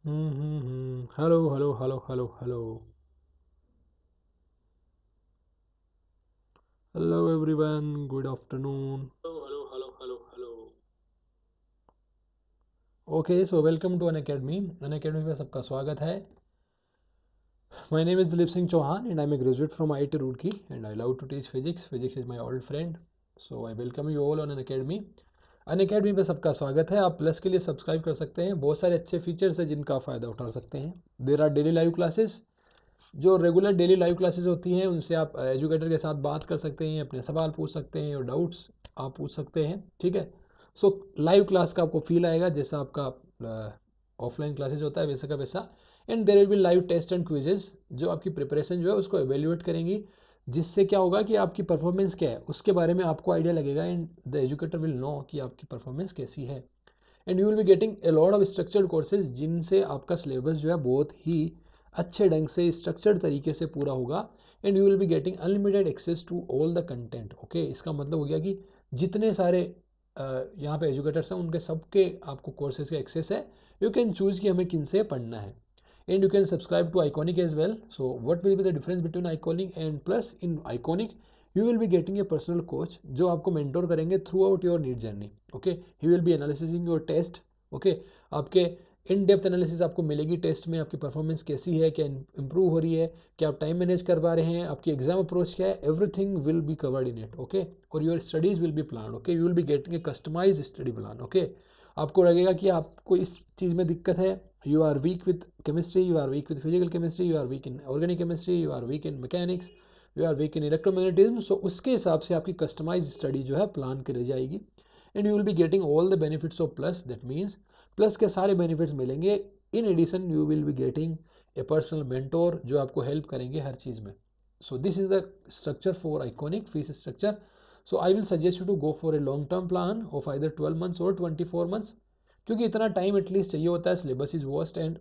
Hello, hello, hello, hello, hello. Hello everyone, good afternoon. Hello, hello, hello, hello, hello. Okay, so welcome to Unacademy. Unacademy पे सबका स्वागत है. My name is Dilip Singh Chauhan and I'm a graduate from IIT Roorkee and I love to teach physics. Physics is my old friend. So I welcome you all on Unacademy. Unacademy पे सबका स्वागत है. आप plus के लिए subscribe कर सकते हैं. बहुत सारे अच्छे फीचर्स हैं जिनका आप फ़ायदा उठा सकते हैं. There are daily live classes. जो रेगुलर डेली लाइव क्लासेस होती हैं उनसे आप एजुकेटर के साथ बात कर सकते हैं, अपने सवाल पूछ सकते हैं और डाउट्स आप पूछ सकते हैं. ठीक है. सो लाइव क्लास का आपको फील आएगा जैसा आपका ऑफलाइन क्लासेस होता है वैसा का वैसा. And there will be live test and quizzes जो आपकी प्रिपरेशन जो है उसको एवेल्यूएट करेंगी, जिससे क्या होगा कि आपकी परफॉर्मेंस क्या है उसके बारे में आपको आइडिया लगेगा and the educator will know कि आपकी परफॉर्मेंस कैसी है. And you will be getting a lot of structured courses जिनसे आपका सिलेबस जो है बहुत ही अच्छे ढंग से स्ट्रक्चर्ड तरीके से पूरा होगा. And you will be getting unlimited access to all the content. Okay, इसका मतलब हो गया कि जितने सारे यहाँ पे एजुकेटर्स हैं उनके सबके आपको कोर्सेज का एक्सेस है. यू कैन चूज कि हमें किन से पढ़ना है. And you can subscribe to iconic as well. So what will be the difference between iconic and plus? In iconic you will be getting a personal coach जो आपको mentor करेंगे throughout your NEET journey. Okay, he will be analysing your test. Okay, आपके in depth analysis आपको मिलेगी test में, आपकी performance कैसी है, क्या इंप्रूव हो रही है, क्या आप टाइम मैनेज कर पा रहे हैं, आपकी एग्जाम अप्रोच क्या है, everything will be covered in it. Okay, और your studies will be plan. Okay, you will be getting a customise study plan. Okay, आपको लगेगा कि आपको इस चीज़ में दिक्कत है, you are weak with chemistry, you are weak with physical chemistry, you are weak in organic chemistry, you are weak in mechanics, you are weak in electromagnetism. So उसके हिसाब से आपकी कस्टमाइज स्टडी जो है प्लान करी जाएगी. And you will be getting all the benefits of plus. That means plus के सारे बेनिफिट्स मिलेंगे. In addition you will be getting a personal mentor जो आपको हेल्प करेंगे हर चीज़ में. So this is the structure for iconic fees structure. So I will suggest you to go for a long term plan of either 12 months और 24 months, क्योंकि इतना time at least चाहिए होता है. सिलेबस इज वर्स्ट एंड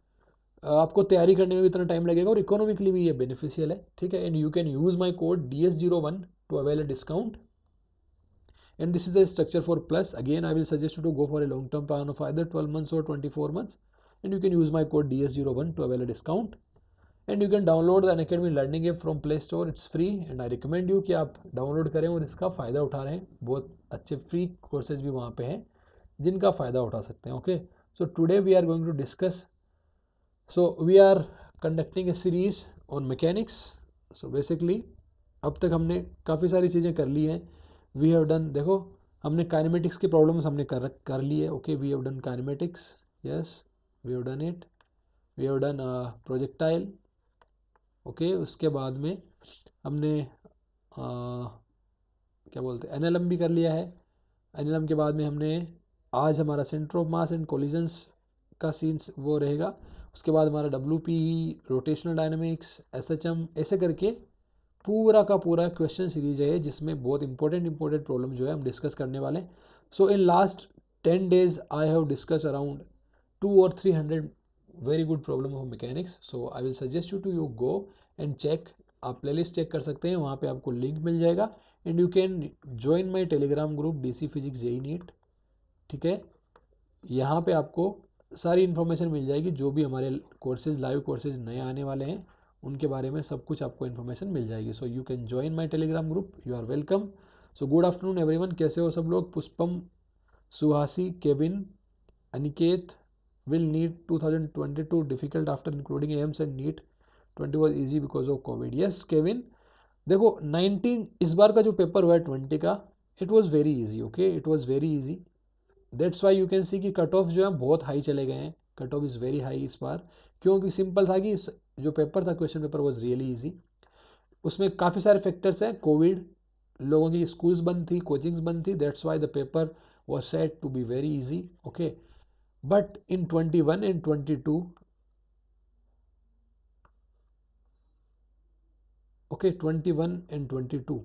आपको तैयारी करने में भी इतना टाइम लगेगा और इकोनॉमिकली भी ये बेनिफिशियल है. ठीक है. And you can use my code DS01 to avail a discount. And this is the structure for plus. Again, I will suggest you to go for a long term plan of either 12 months or 24 months. And you can use my code DS01 to avail a discount. And you can download the Unacademy Learning app from Play Store. It's free and I recommend you कि आप download करें और इसका फ़ायदा उठा रहे हैं. बहुत अच्छे फ्री कोर्सेज भी वहाँ पे हैं जिनका फ़ायदा उठा सकते हैं. Okay, so today we are going to discuss. So we are conducting a series on mechanics. So basically अब तक हमने काफ़ी सारी चीज़ें कर ली हैं. वी हैव डन, देखो, हमने काइनेमेटिक्स की प्रॉब्लम्स हमने कर ली है. Okay, we have done kinematics. Yes, we have done it. We have done projectile. Okay, उसके बाद में हमने क्या बोलते हैं एनएलएम भी कर लिया है. एनएलएम के बाद में हमने आज हमारा centre of mass and collisions का सीन वो रहेगा. उसके बाद हमारा WPE, रोटेशनल डायनामिक्स, SHM, ऐसे करके पूरा का पूरा क्वेश्चन सीरीज है जिसमें बहुत इंपॉर्टेंट प्रॉब्लम जो है हम डिस्कस करने वाले हैं. So in last 10 days I have discuss around 2 or 300 very good problem of mechanics. So I will suggest you to you go and check. आप प्लेलिस्ट चेक कर सकते हैं, वहाँ पे आपको लिंक मिल जाएगा. And you can join my Telegram group DC physics JEE NEET. ठीक है, यहाँ पे आपको सारी इन्फॉर्मेशन मिल जाएगी जो भी हमारे कोर्सेज, लाइव कोर्सेज नए आने वाले हैं उनके बारे में सब कुछ आपको इन्फॉर्मेशन मिल जाएगी. So you can join my Telegram group. You are welcome. So good afternoon everyone. कैसे हो सब लोग? Pushpam, Suhasi, Kevin, Aniket. Will NEET 2022 difficult after including AIIMS and NEET 20 was easy because of Covid. Yes Kevin, देखो 19 इस बार का जो पेपर हुआ है 20 का, it was very easy. Okay, it was very easy. That's why you can see कि cut of जो है बहुत हाई चले गए हैं. Cut off is very high इस बार. क्योंकि सिंपल था कि जो पेपर था, question paper was really easy. उसमें काफ़ी सारे फैक्टर्स हैं. कोविड, लोगों की स्कूल्स बंद थी, कोचिंग्स बंद थी. That's why the paper was set to be very easy. Okay, but in 21 and 22, okay 21 and 22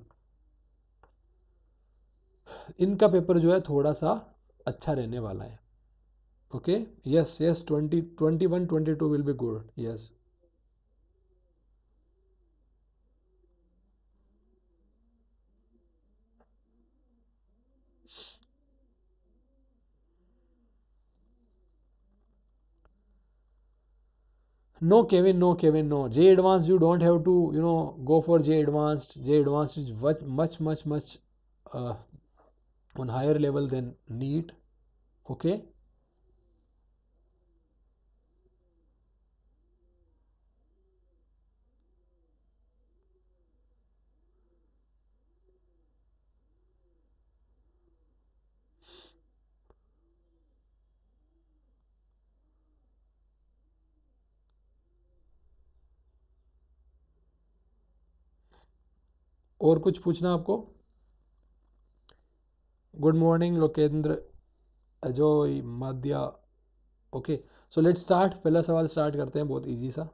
इनका पेपर जो है थोड़ा सा अच्छा रहने वाला है. Okay, yes yes, 2021-22 will be good. Yes. No Kevin, no Kevin, no. J advanced, you don't have to, go for J advanced. J advanced is much uh, on higher level than NEET. Okay. और कुछ पूछना आपको? Good morning Lokendra, Ajay, Madhya. Okay, so let's start. पहला सवाल start करते हैं, बहुत easy सा।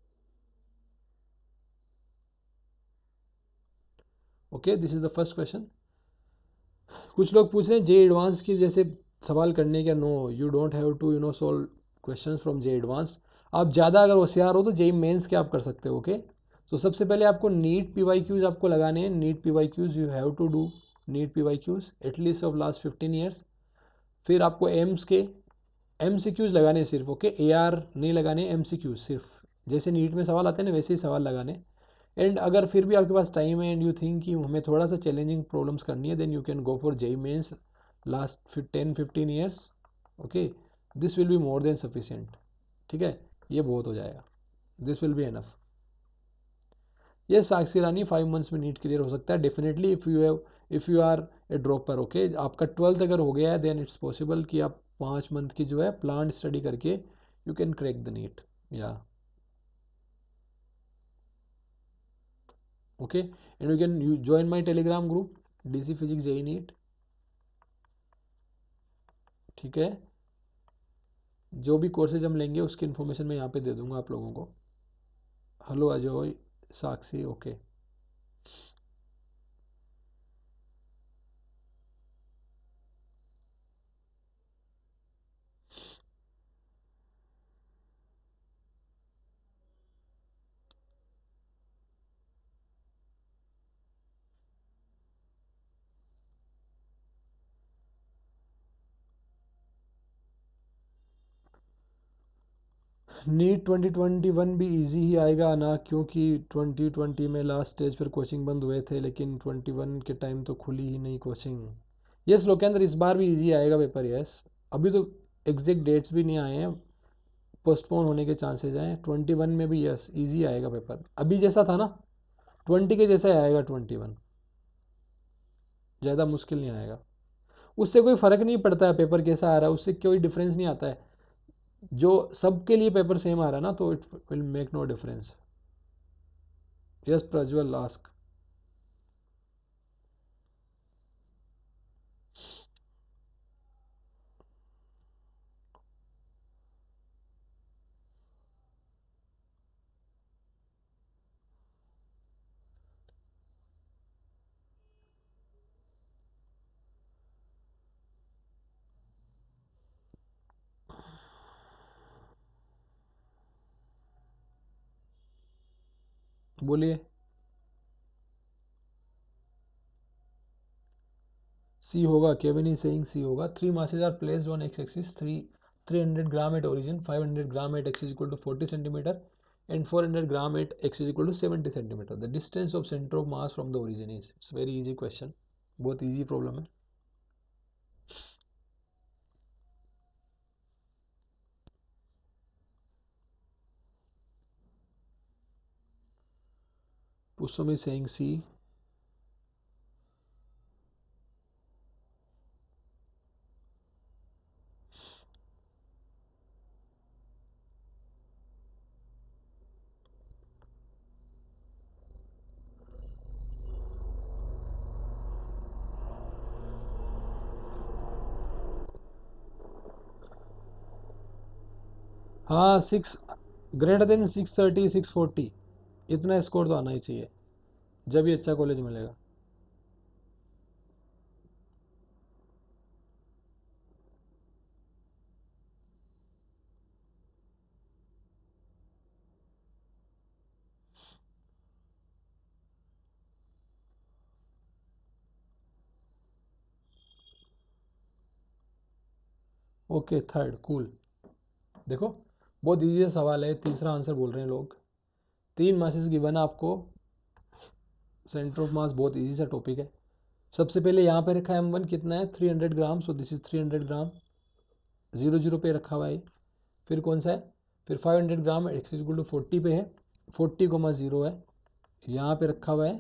Okay, this is the first question. कुछ लोग पूछ रहे हैं जे एडवांस की जैसे सवाल करने का। No, you don't have to solve questions from J advance. आप ज़्यादा अगर होशियार हो तो जे मेंस के आप कर सकते हो। ओके, तो सबसे पहले आपको नीट पी वाई क्यूज़ आपको लगाने हैं। NEET P Y Qs you have to do. NEET P Y Qs at least of last 15 years. फिर आपको एम्स के एम सी क्यूज़ लगाने सिर्फ। ओके, ए आर नहीं लगाने, एम सी क्यूज़ सिर्फ। जैसे नीट में सवाल आते हैं ना, वैसे ही सवाल लगाने। एंड अगर फिर भी आपके पास टाइम है एंड यू थिंक कि हमें थोड़ा सा चैलेंजिंग प्रॉब्लम्स करनी है, then you can go for JEE mains last 10-15 years. Okay, this will be more than sufficient. ठीक है, ये बहुत हो जाएगा, दिस विल बी एनफ। ये साक्षी रानी 5 मंथ्स में नीट क्लियर हो सकता है definitely, if you are a dropper. Okay, आपका 12th अगर हो गया है देन इट्स पॉसिबल कि आप 5 मंथ की जो है प्लान स्टडी करके you can crack the NEET. Yeah okay, and you can join my Telegram group DC physics JEE NEET. ठीक है, जो भी कोर्सेज हम लेंगे उसकी इन्फॉर्मेशन मैं यहाँ पे दे दूंगा आप लोगों को। Hello Ajay, Sakshi. Okay, NEET 2021 भी इजी ही आएगा ना, क्योंकि 2020 में लास्ट स्टेज पर कोचिंग बंद हुए थे, लेकिन 21 के टाइम तो खुली ही नहीं कोचिंग। यस लोकेंद्र, इस बार भी इजी आएगा पेपर। यस, अभी तो एग्जैक्ट डेट्स भी नहीं आए हैं, पोस्टपोन होने के चांसेज हैं। 21 में भी यस इजी आएगा पेपर, अभी जैसा था ना 20 के जैसा ही आएगा 21। ज़्यादा मुश्किल नहीं आएगा, उससे कोई फ़र्क नहीं पड़ता है पेपर कैसा आ रहा है, उससे कोई डिफरेंस नहीं आता है। जो सबके लिए पेपर सेम आ रहा है ना, तो it will make no difference. Yes Prajwal, ask. बोलिए। सी होगा, केविन इज सेइंग सी होगा। 3 masses are placed on X axis, 300 gram at origin, 500 gram at X is equal to 40 centimetre and 400 gram at X is equal to 70 centimetre. The distance of centre of mass from the origin is. It's very easy question, बहुत easy problem है। Pushpam is saying C. हाँ, 6 greater than 630 640, इतना score तो आना ही चाहिए, जब ही अच्छा college मिलेगा। Okay, third, cool. देखो, बहुत ईजी सा सवाल है, तीसरा आंसर बोल रहे हैं लोग। 3 मासेस गिवन आपको, सेंटर ऑफ मास बहुत ईजी सा टॉपिक है। सबसे पहले यहाँ पे रखा है M1 कितना है 300 ग्राम, सो दिस इज 300 ग्राम, 0 पे रखा हुआ है। फिर कौन सा है, फिर 500 ग्राम x इक्वल टू 40 पे है, 40,0 है, यहाँ पे रखा हुआ है,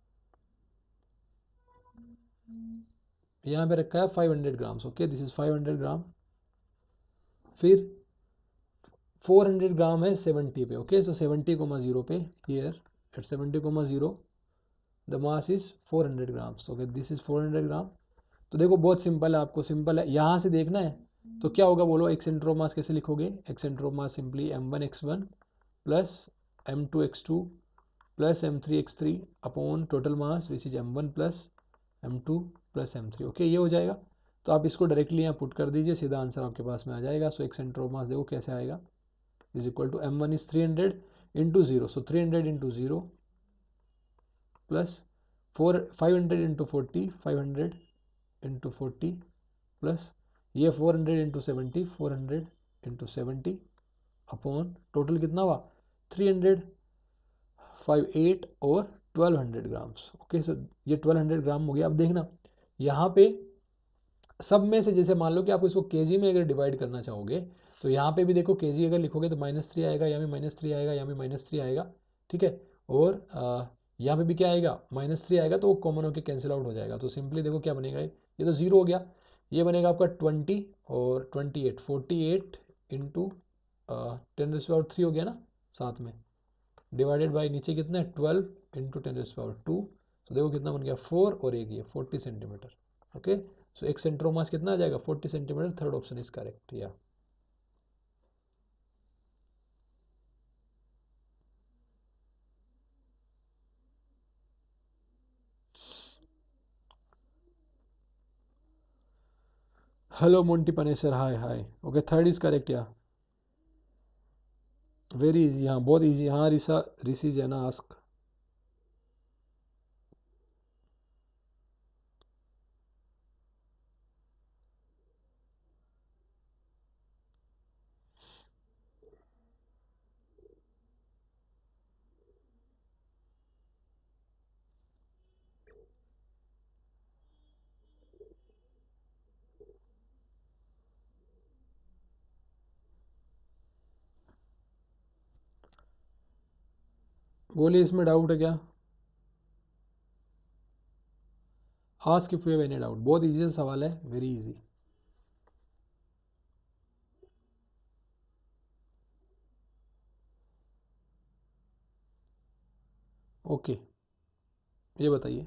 यहाँ पे रखा है 500 grams. Okay, this is 500 gram. फिर 400 ग्राम है 70 पे। ओके, सो 70,0 पे, here at 70,0 the mass is 400 grams. Okay, this is 400 gram. तो देखो बहुत सिंपल है, आपको सिंपल है, यहाँ से देखना है तो क्या होगा बोलो, एक सेंटर ऑफ मास कैसे लिखोगे, एक centre of mass simply m1x1 plus m2x2 plus m3x3 upon total mass which is m1 plus m2 plus m3। Okay, ये हो जाएगा। तो आप इसको डायरेक्टली यहाँ पुट कर दीजिए, सीधा आंसर आपके पास में आ जाएगा। सो एक सेंटर ऑफ मास देखो कैसे आएगा, is equal to m1 is 300 into 0, so 300 into 0 plus 500 into 40, 500 into 40 plus ये 400 इंटू 70, 400 इंटू 70 अपॉन टोटल कितना हुआ 300, 58 और 1200 ग्राम्स। ओके, सो ये 1200 ग्राम हो गया। अब देखना यहाँ पे सब में से, जैसे मान लो कि आप इसको केजी में अगर डिवाइड करना चाहोगे तो यहाँ पे भी देखो केजी अगर लिखोगे तो -3 आएगा, यहाँ भी -3 आएगा, यहाँ भी -3 आएगा, ठीक है। और यहाँ पे भी क्या आएगा, -3 आएगा, तो वो कॉमन होकर कैंसिल आउट हो जाएगा। तो सिंपली देखो क्या बनेगा, ये तो 0 हो गया, ये बनेगा आपका 20 और 28, 48 इंटू 10⁻³ हो गया ना साथ में, डिवाइडेड बाई नीचे कितना है 12 इंटू 10⁻²। तो देखो कितना बन गया 4 और एक ये 40 सेंटीमीटर। ओके, सो एक सेंटर ऑफ मास कितना आ जाएगा 40 centimetre. Third option is correct. Yeah hello Monty Panesar, hi hi. Okay, third is correct. Yeah very easy, हाँ बहुत इजी। हाँ रिसा, ऋषि जैना आस्क। बोलिए, इसमें डाउट है क्या, ask if you have any doubt. बहुत इजी सवाल है, वेरी इजी। ओके, ये बताइए,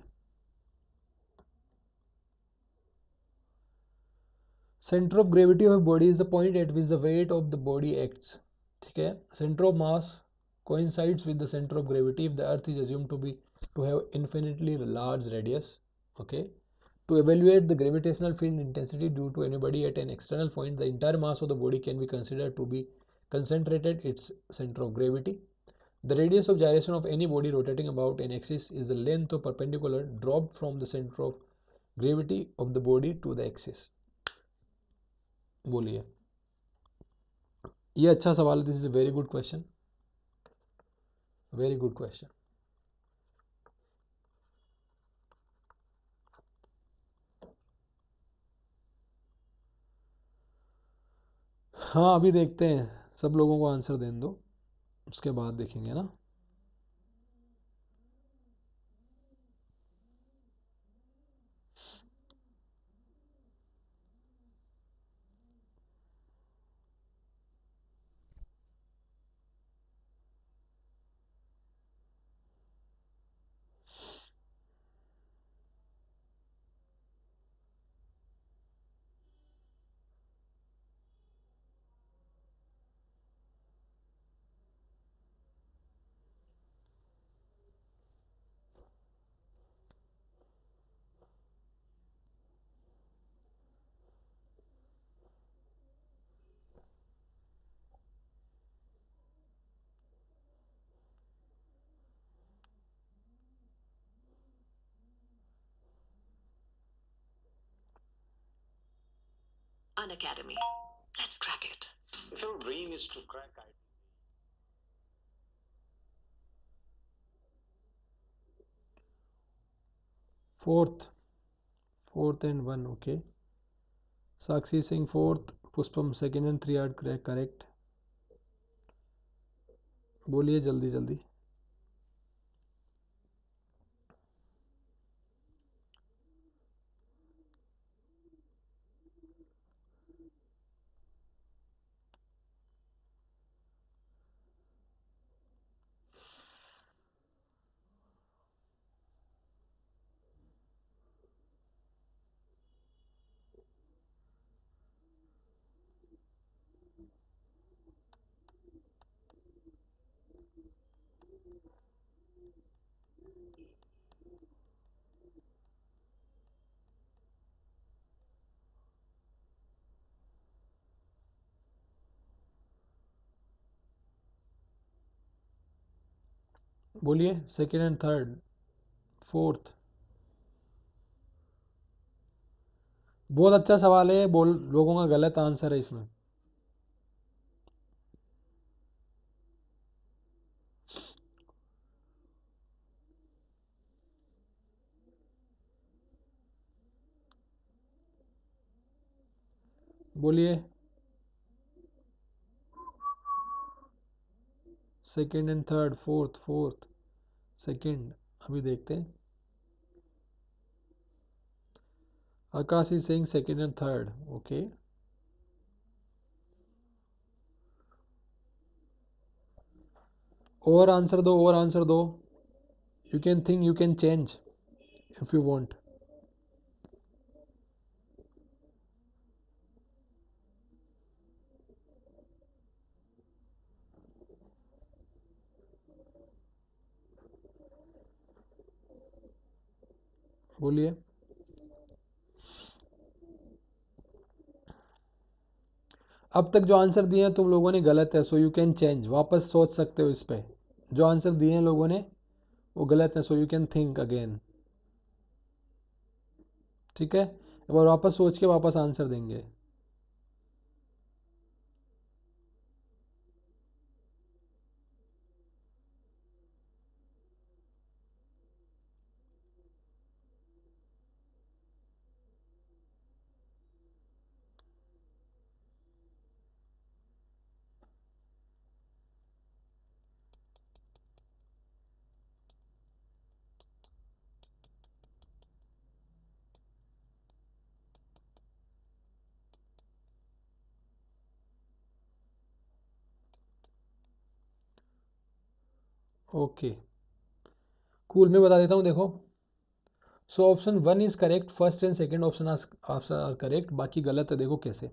centre of gravity of body is the point at which the weight of the body acts. ठीक है, centre of mass coincides with the center of gravity if the earth is assumed to have infinitely large radius. Okay, to evaluate the gravitational field intensity due to anybody at an external point, the entire mass of the body can be considered to be concentrated at its center of gravity. The radius of gyration of any body rotating about an axis is the length of perpendicular dropped from the center of gravity of the body to the axis. बोलिए, ये अच्छा सवाल है, this is a very good question, very good question. हाँ अभी देखते हैं, सब लोगों को आंसर देने दो, उसके बाद देखेंगे ना। Unacademy. Let's crack it. If your dream is to crack it. Fourth and one. Okay. Sakshi Singh fourth, Puspam second and three are correct. बोलिए जल्दी जल्दी. बोलिए सेकेंड एंड थर्ड फोर्थ. बहुत अच्छा सवाल है. बोल लोगों का गलत आंसर है इसमें. बोलिए second and third fourth second. अभी देखते हैं. Akash is saying second and third. Okay. और आंसर दो. You can think, you can change if you want. बोलिए. अब तक जो आंसर दिए हैं तुम लोगों ने गलत है, सो यू कैन चेंज. वापस सोच सकते हो इस पे. जो आंसर दिए हैं लोगों ने वो गलत है, so you can think again. ठीक है. एक बार वापस सोच के वापस आंसर देंगे. Okay cool. मैं बता देता हूँ. देखो, so option one is correct. First and second option are correct. बाकी गलत है. देखो कैसे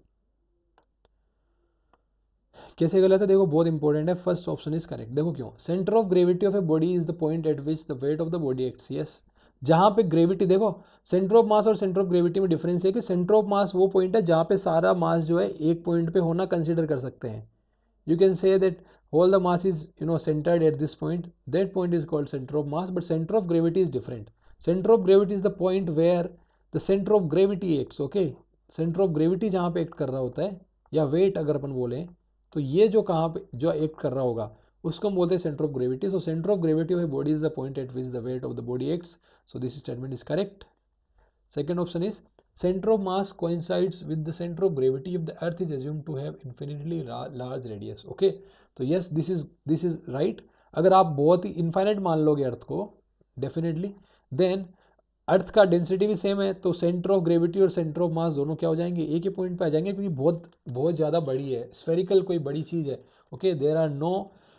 कैसे गलत है. देखो बहुत इंपॉर्टेंट है. First option is correct. देखो क्यों. Centre of gravity of a body is the point at which the weight of the body acts. Yes. जहाँ पे ग्रेविटी, देखो सेंटर ऑफ मास और सेंटर ऑफ ग्रेविटी में डिफरेंस है कि सेंटर ऑफ मास वो पॉइंट है जहाँ पे सारा मास जो है एक पॉइंट पे होना कंसिडर कर सकते हैं. You can say that all the mass is centered at this point. That point is called center of mass, but center of gravity is different. Center of gravity is the point where the center of gravity acts. Okay, center of gravity जहाँ पे act कर रहा होता है, या wait अगर अपन बोले, तो ये जो कहाँ पे जो एक्ट कर रहा होगा उसको हम बोलते हैं centre of gravity. So centre of gravity of a body is the point at which the weight of the body acts. So this statement is correct. Second option is center of mass coincides with the center of gravity if the earth is assumed to have infinitely large radius. Okay, तो yes, this is right. अगर आप बहुत ही infinite मान लोगे अर्थ को, definitely, then अर्थ का density भी same है, तो सेंटर ऑफ ग्रेविटी और सेंटर ऑफ मास दोनों क्या हो जाएंगे, एक ही पॉइंट पे आ जाएंगे, क्योंकि बहुत बहुत ज़्यादा बड़ी है. स्फेरिकल कोई बड़ी चीज़ है. Okay, there are no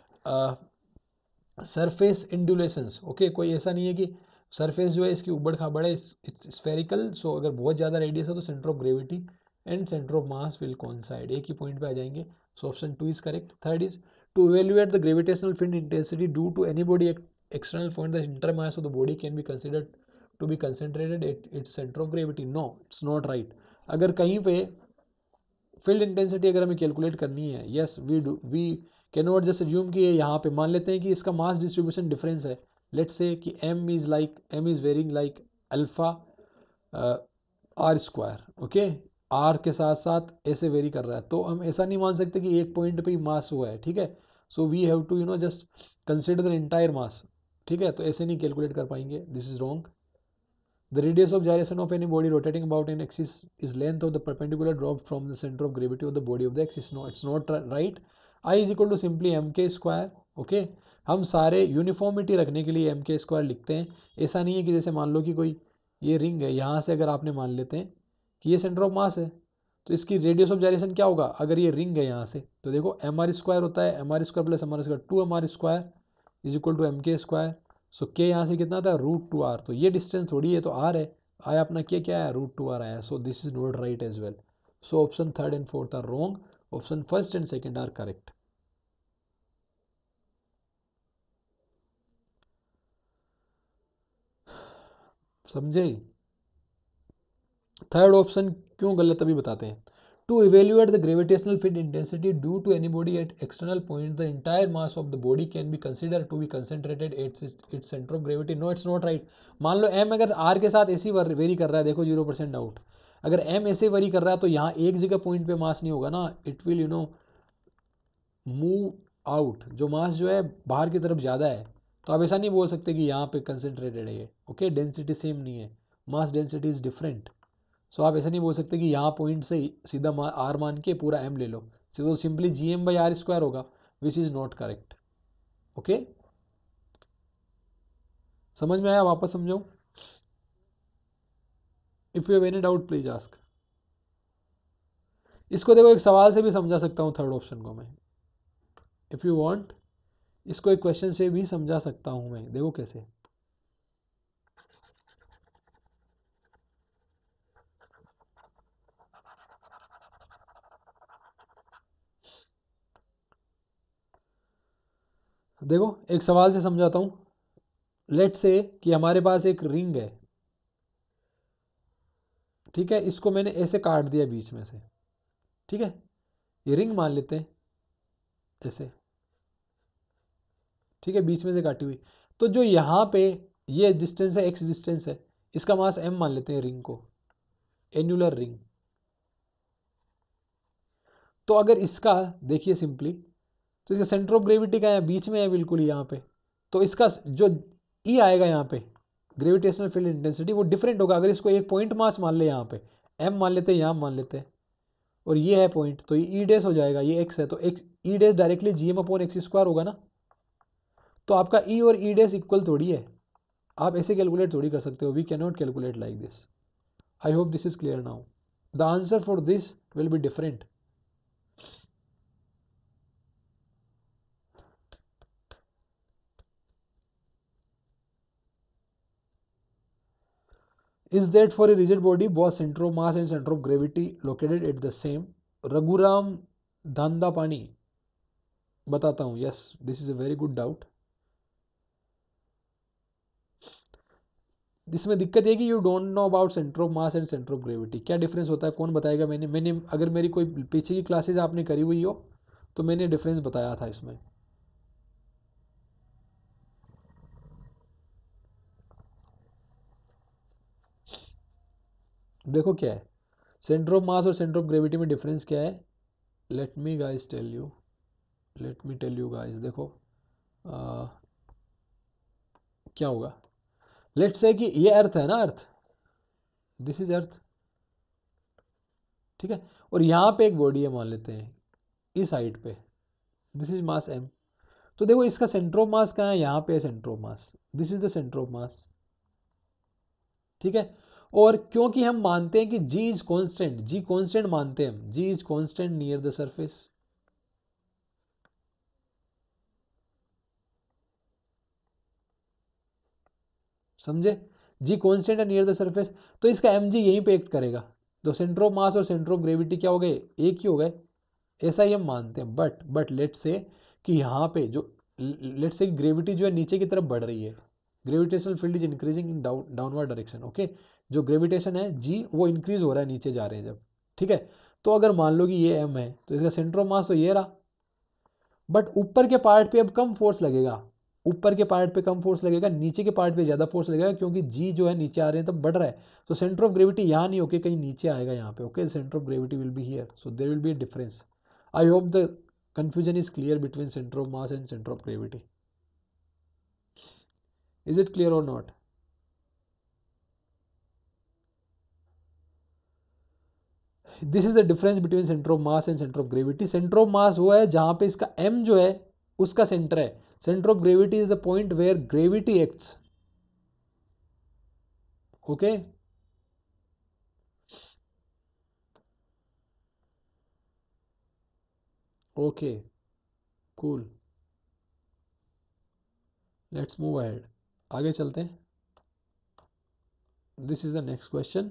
surface undulations. Okay, कोई ऐसा नहीं है कि सरफेस जो है इसकी उबड़ खाबड़ है. It's spherical. सो अगर बहुत ज़्यादा रेडियस है तो centre of gravity and centre of mass will coincide, एक ही पॉइंट पे आ जाएंगे. So option two is correct. Third is to evaluate the gravitational field intensity due to any body external point the entire mass of the body can be considered to be concentrated at its centre of gravity. No, it's not right. अगर कहीं पे field intensity अगर हमें calculate करनी है, yes we can not just assume कि यहाँ पे मान लेते हैं कि इसका मास डिस्ट्रीब्यूशन डिफरेंस है. लेट्स से कि M is varying like alpha R square. Okay, R के साथ साथ ऐसे वेरी कर रहा है, तो हम ऐसा नहीं मान सकते कि एक पॉइंट पे ही मास हुआ है, ठीक है। So we have to just consider the entire mass, ठीक है। तो ऐसे नहीं कैलकुलेट कर पाएंगे, this is wrong. The radius of gyration of any body rotating about an axis is length of the perpendicular drop from the center of gravity of the body of the axis. No, it's not right. I is equal to simply mk square. ओके, हम सारे uniformity रखने के लिए mk square लिखते हैं। ऐसा नहीं है कि जैसे मान लो कि कोई ये रिंग है, यहाँ से अगर आपने मान लेते हैं कि ये सेंटर ऑफ मास है, तो इसकी रेडियस ऑफ जायरेशन क्या होगा? अगर ये रिंग है यहाँ से, तो देखो एम आर स्क्वायर होता है, M R square plus M R square 2 mr square is equal to M K square. So K यहाँ से कितना था? √2r। तो ये डिस्टेंस थोड़ी है, तो आर है, आया अपना के क्या है? √2r आया। So this is not right as well. So option third and fourth are wrong, option first and second are correct. समझे? थर्ड ऑप्शन क्यों गलत अभी बताते हैं। To evaluate the gravitational field intensity due to any body at external point the entire mass of the body can be consider to be concentrated at its centre of gravity. No, it's not right. मान लो M अगर are के साथ ऐसी very कर रहा है, देखो 0% डाउट, अगर एम ऐसे वेरी कर रहा है तो यहाँ एक जगह पॉइंट पे मास नहीं होगा ना, इट विल मूव आउट, जो मास जो है बाहर की तरफ ज़्यादा है। तो आप ऐसा नहीं बोल सकते कि यहाँ पे कंसेंट्रेटेड है ये। ओके, डेंसिटी सेम नहीं है, mass density is different. So आप ऐसा नहीं बोल सकते कि यहाँ पॉइंट से सीधा आर मान के पूरा एम ले लो, तो simply G M by R square होगा, which is not correct. Okay, समझ में आया? वापस समझाऊँ? If you have any doubt please ask. इसको देखो एक सवाल से भी समझा सकता हूँ थर्ड ऑप्शन को मैं, इफ़ यू वांट, इसको एक क्वेश्चन से भी समझा सकता हूँ मैं। देखो कैसे। देखो एक सवाल से समझाता हूँ। लेट से कि हमारे पास एक रिंग है, ठीक है, इसको मैंने ऐसे काट दिया बीच में से, ठीक है, ये रिंग मान लेते हैं ऐसे, ठीक है, बीच में से काटी हुई। तो जो यहाँ पे ये डिस्टेंस है, एक्स डिस्टेंस है, इसका मास एम मान लेते हैं रिंग को, एन्युलर रिंग। तो अगर इसका देखिए सिंपली, तो इसका सेंटर ऑफ ग्रेविटी का है बीच में है बिल्कुल यहाँ पे, तो इसका जो ई आएगा यहाँ पे, ग्रेविटेशनल फील्ड इंटेंसिटी, वो डिफरेंट होगा। अगर इसको एक पॉइंट मास मान ले, यहाँ पे एम मान लेते हैं, यहाँ मान लेते हैं, और ये है पॉइंट, तो ये ई डैश हो जाएगा, ये एक्स है, तो X E dash directly G M upon X square होगा ना। तो आपका ई और ई डैश इक्वल थोड़ी है, आप ऐसे कैलकुलेट थोड़ी कर सकते हो। We can not calculate like this. I hope this is clear now. The answer for this will be different. Is that for a rigid body, both center of mass and center of gravity located at the same? Raghuram Dhandapani बताता हूँ। Yes, this is a very good doubt. इसमें दिक्कत है कि you don't know about centre of mass and centre of gravity, क्या difference होता है, कौन बताएगा? मैंने अगर मेरी कोई पीछे की क्लासेज आपने करी हुई हो तो मैंने डिफरेंस बताया था इसमें। देखो क्या है, सेंटर ऑफ मास और सेंटर ऑफ ग्रेविटी में डिफरेंस क्या है। Let me guys tell you, let me tell you guys. देखो क्या होगा, लेट्स से कि ये अर्थ है ना, अर्थ, दिस इज अर्थ, ठीक है, और यहाँ पे एक बॉडी है मान लेते हैं इस हाइट पे, दिस इज मास एम। तो देखो इसका सेंटर ऑफ मास कहाँ है? यहाँ पे है centre of mass, this is the centre of mass, ठीक है। और क्योंकि हम मानते हैं कि G is constant, G constant मानते हैं हम, G is constant near the surface, समझे? जी कॉन्स्टेंट है नियर द सरफेस, तो इसका एम जी यहीं पे एक्ट करेगा। तो सेंटर ऑफ मास और सेंटर ऑफ ग्रेविटी क्या हो गए? एक ही हो गए, ऐसा ही हम मानते हैं। बट लेट से कि यहाँ पे जो, लेट से ग्रेविटी जो है नीचे की तरफ बढ़ रही है, gravitational field is increasing in downward direction. Okay, जो ग्रेविटेशन है जी वो इंक्रीज हो रहा है नीचे जा रहे हैं जब, ठीक है। तो अगर मान लो कि ये एम है, तो इसका सेंटर ऑफ मास तो ये रहा, बट ऊपर के पार्ट पे अब कम फोर्स लगेगा, ऊपर के पार्ट पे कम फोर्स लगेगा, नीचे के पार्ट पे ज़्यादा फोर्स लगेगा, क्योंकि जी जो है नीचे आ रहे हैं तब बढ़ रहा है। तो सेंटर ऑफ ग्रेविटी यहाँ नहीं होके कहीं नीचे आएगा यहाँ पे। Okay, centre of gravity will be here, so there will be a difference. I hope the confusion is clear between center of mass and center of gravity. Is it clear or not? This is the difference between center of mass and center of gravity. Center of mass वो है जहाँ पे इसका m जो है उसका centre है. Center of gravity is the point where gravity acts. Okay? Okay. Cool. Let's move ahead. आगे चलते हैं. This is the next question.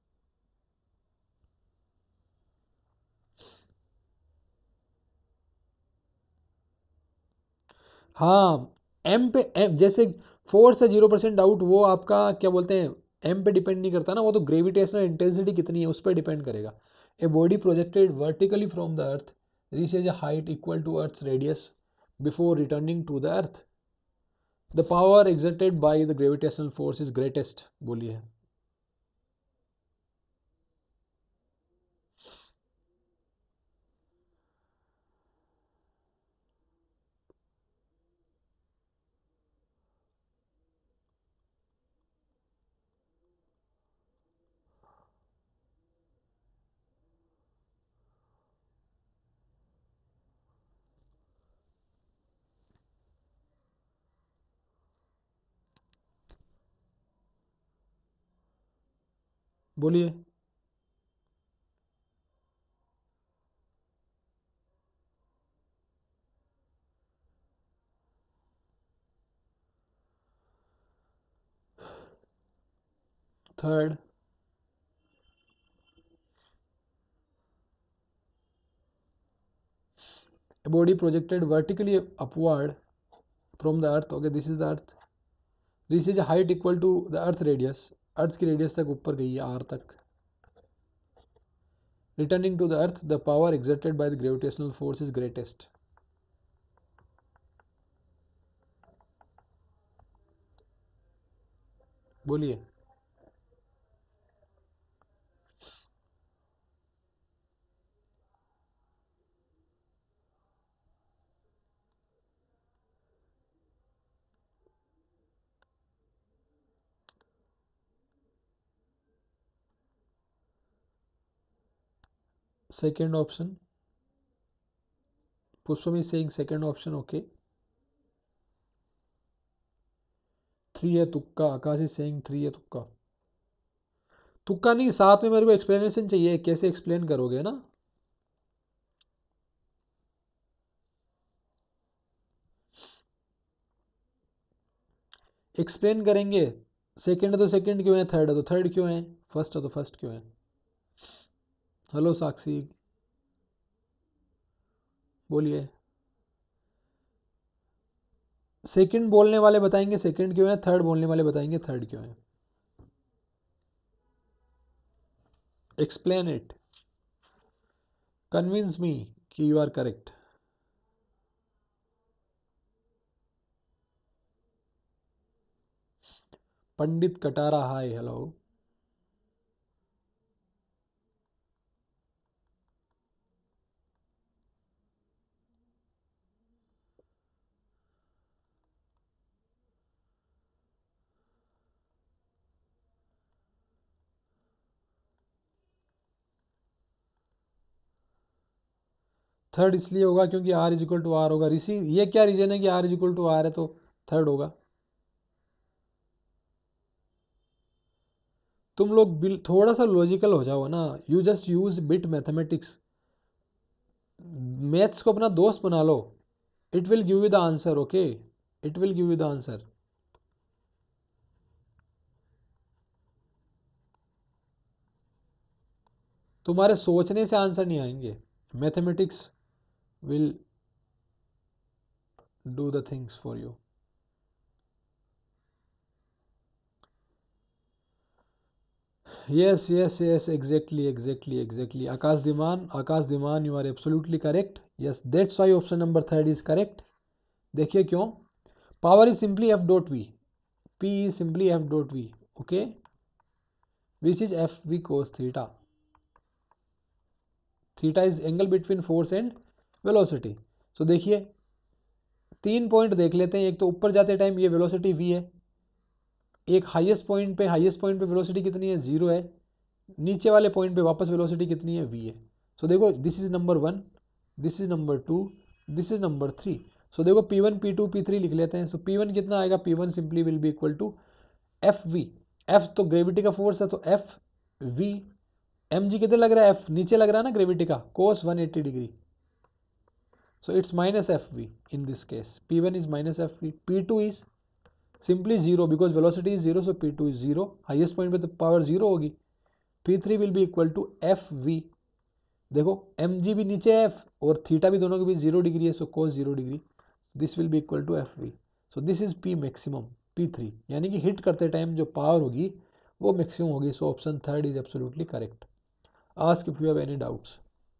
हाँ, एम पे एम जैसे 4 से 0% डाउट, वो आपका क्या बोलते हैं, एम पे डिपेंड नहीं करता ना, वो तो ग्रेविटेशनल इंटेंसिटी कितनी है उस पर डिपेंड करेगा. A body projected vertically from the earth reaches a height equal to earth's radius before returning to the earth. The power exerted by the gravitational force is greatest. बोलिए. बोलिए. Third. A body projected vertically upward from the earth. Okay, this is the earth. This is a height equal to the earth radius. Earth की radius तक ऊपर गई है, are तक. Returning to the earth, the power exerted by the gravitational force is greatest. बोलिए. Second option. Pushpam is saying second option. Okay. 3 है तुक्का. आकाश is saying 3 है तुक्का. तुक्का नहीं, साथ में मेरे को एक्सप्लेनेशन चाहिए, कैसे एक्सप्लेन करोगे ना. एक्सप्लेन करेंगे. सेकंड है तो सेकंड क्यों है, थर्ड है तो थर्ड क्यों है, फर्स्ट है तो फर्स्ट क्यों है. हेलो साक्षी. बोलिए. सेकंड बोलने वाले बताएंगे सेकंड क्यों है, थर्ड बोलने वाले बताएंगे थर्ड क्यों है. Explain it. कन्विंस मी कि you are correct. Pandit Katara, hi, hello. Third इसलिए होगा क्योंकि R is equal to R होगा. ऋषि, ये क्या रीजन है कि R is equal to R है तो थर्ड होगा. तुम लोग थोड़ा सा लॉजिकल हो जाओ ना. You just use bit mathematics. Maths को अपना दोस्त बना लो. It will give you the answer. Okay, it will give you the answer. तुम्हारे सोचने से आंसर नहीं आएंगे. Mathematics will do the things for you. Yes, exactly. Akash Diman, you are absolutely correct. Yes, that's why option number third is correct. देखिए क्यों. Power is simply F dot V. P is simply F dot V. Okay, which is Fv cos theta. Theta is angle between force and velocity. So देखिए 3 point देख लेते हैं. एक तो ऊपर जाते टाइम ये वेलोसिटी v है, एक हाईएस्ट पॉइंट पे वेलोसिटी कितनी है, 0 है. नीचे वाले पॉइंट पे वापस वेलोसिटी कितनी है, v है. सो देखो this is number 1, this is number 2, this is number 3. So देखो P1 P2 P3 लिख लेते हैं. सो P1 कितना आएगा, P1 simply will be equal to F V. F तो ग्रेविटी का फोर्स है, तो एफ वी. एम जी किधर लग रहा है, एफ नीचे लग रहा है ना ग्रेविटी का, cos 180 degree. So it's minus Fv in this case. P1 is minus Fv. P2 is simply 0 because velocity is 0. So P2 is 0. Highest point पे तो power 0 होगी. P3 will be equal to Fv. देखो mg भी नीचे है और theta भी दोनों के बीच 0 डिग्री है. So cos 0 degree. This will be equal to Fv. So this is P maximum. P3 यानी कि हिट करते टाइम जो पावर होगी वो मैक्सिमम होगी. So option third is absolutely correct. Ask if you have any doubts.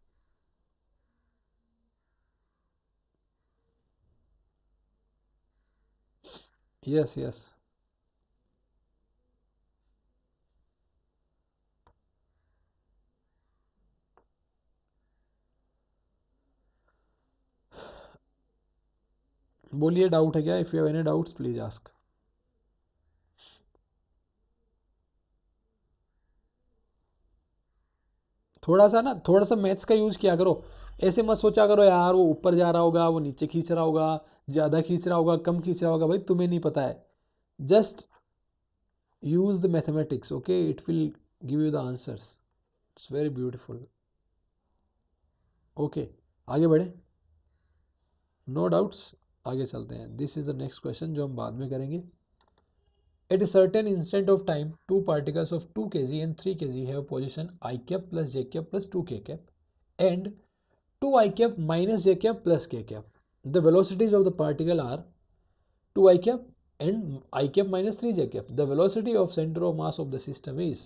Yes, yes. बोलिए doubt है क्या. If you have any doubts please ask. थोड़ा सा मैथ्स का यूज किया करो. ऐसे मत सोचा करो यार वो ऊपर जा रहा होगा, वो नीचे खींच रहा होगा, ज़्यादा खींच रहा होगा, कम खींच रहा होगा. भाई तुम्हें नहीं पता है. Just use the mathematics. Okay, it will give you the answers. It's very beautiful. Okay, आगे बढ़े. No doubts. आगे चलते हैं. This is the next question जो हम बाद में करेंगे. At a certain instant of time, two particles of 2 kg and 3 kg have position I cap plus j cap plus 2 k cap and 2 I cap minus j cap plus k cap. The velocities of the particle are 2 I cap and I cap minus 3 j cap. The velocity of center of mass of the system is.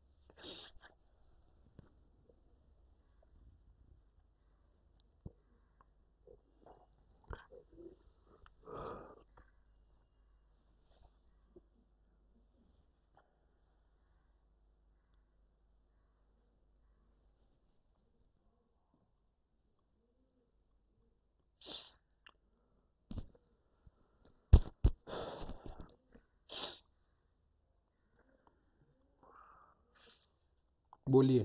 बोलिए.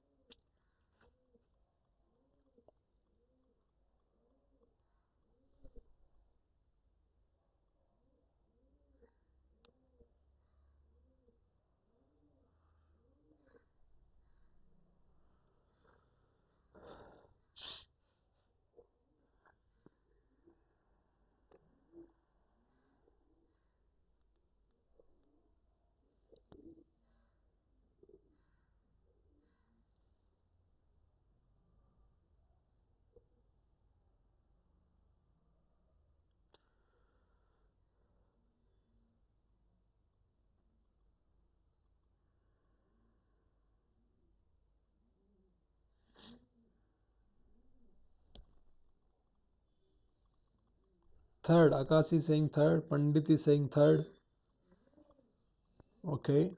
Third, Akash is saying third, Pandit is saying third. Okay.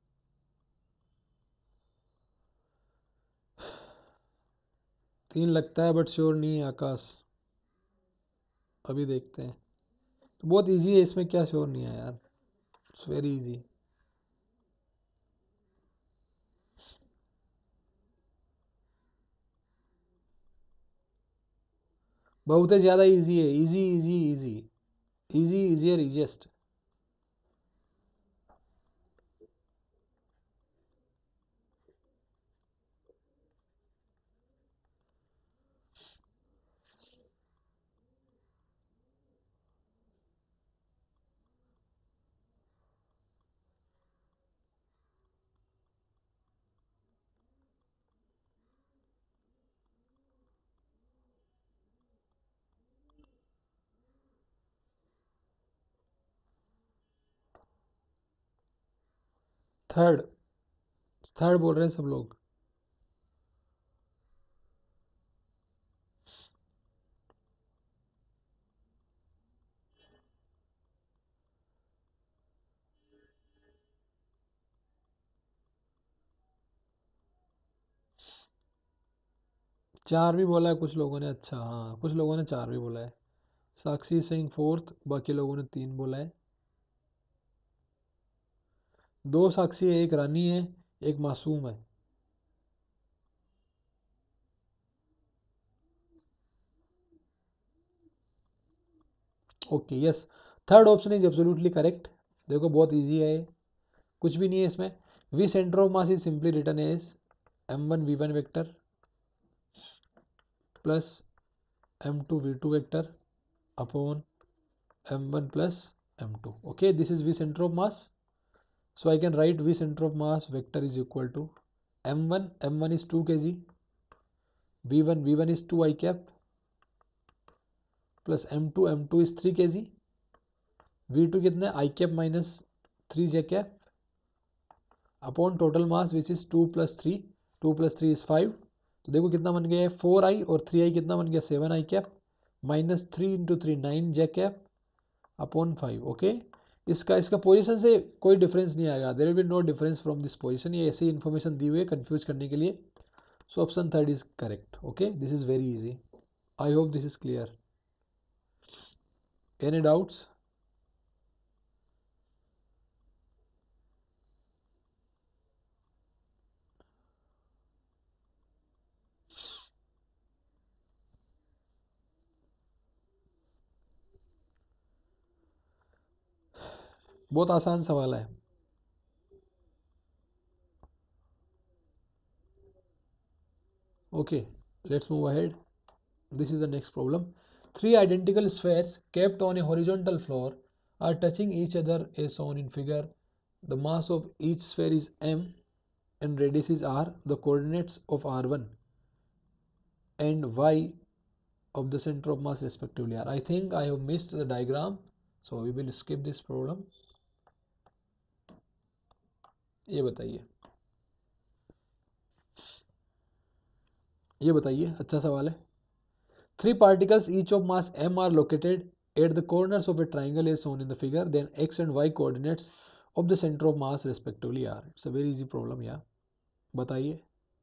तीन लगता है but sure नहीं है आकाश. अभी देखते हैं. तो बहुत इजी है, इसमें क्या श्योर नहीं है यार. It's very easy. बहुत ही ज़्यादा इजी है. Easy easy easy. Easy easier easiest. Third. Third बोल रहे हैं सब लोग. 4 भी बोला है कुछ लोगों ने, अच्छा हाँ कुछ लोगों ने 4 भी बोला है। साक्षी सिंह 4th, बाकी लोगों ने 3 बोला है। 2 साक्षी है, एक रानी है, एक मासूम है। Okay yes, third option is absolutely correct. देखो बहुत इजी है ये, कुछ भी नहीं है इसमें। V centre of mass is simply written as m1 v1 vector plus m2 v2 vector upon m1 plus m2. Okay, this is v center of mass. So I can write v center of mass vector is equal to m1 is 2 kg, v1 is 2 I cap plus m2 is 3 kg, v2 कितने I cap minus 3 j cap upon total mass which is 2 plus 3, 2 plus 3 is 5। तो देखो कितना बन गया है 4i और 3i कितना बन गया 7 I cap minus 3 into 3 9 j cap upon 5। Okay, इसका इसका पोजीशन से कोई डिफरेंस नहीं आएगा, there will be no difference from this position. ये ऐसी इन्फॉर्मेशन दी हुई है कंफ्यूज करने के लिए। So option third is correct. Okay, this is very easy. I hope this is clear. Any doubts? बहुत आसान सवाल है। Okay, let's move ahead. This is the next problem. 3 identical spheres kept on a horizontal floor are touching each other as shown in figure. The mass of each sphere is m and radiuses r. The coordinates of r1 and y of the center of mass respectively are. I think I have missed the diagram, so we will skip this problem. ये बताइए, ये बताइए, अच्छा सवाल है। 3 particles each of mass m are located at the corners of a triangle as shown in the figure. Then x and y coordinates of the center of mass respectively are. It's a very easy problem, yeah. बताइए।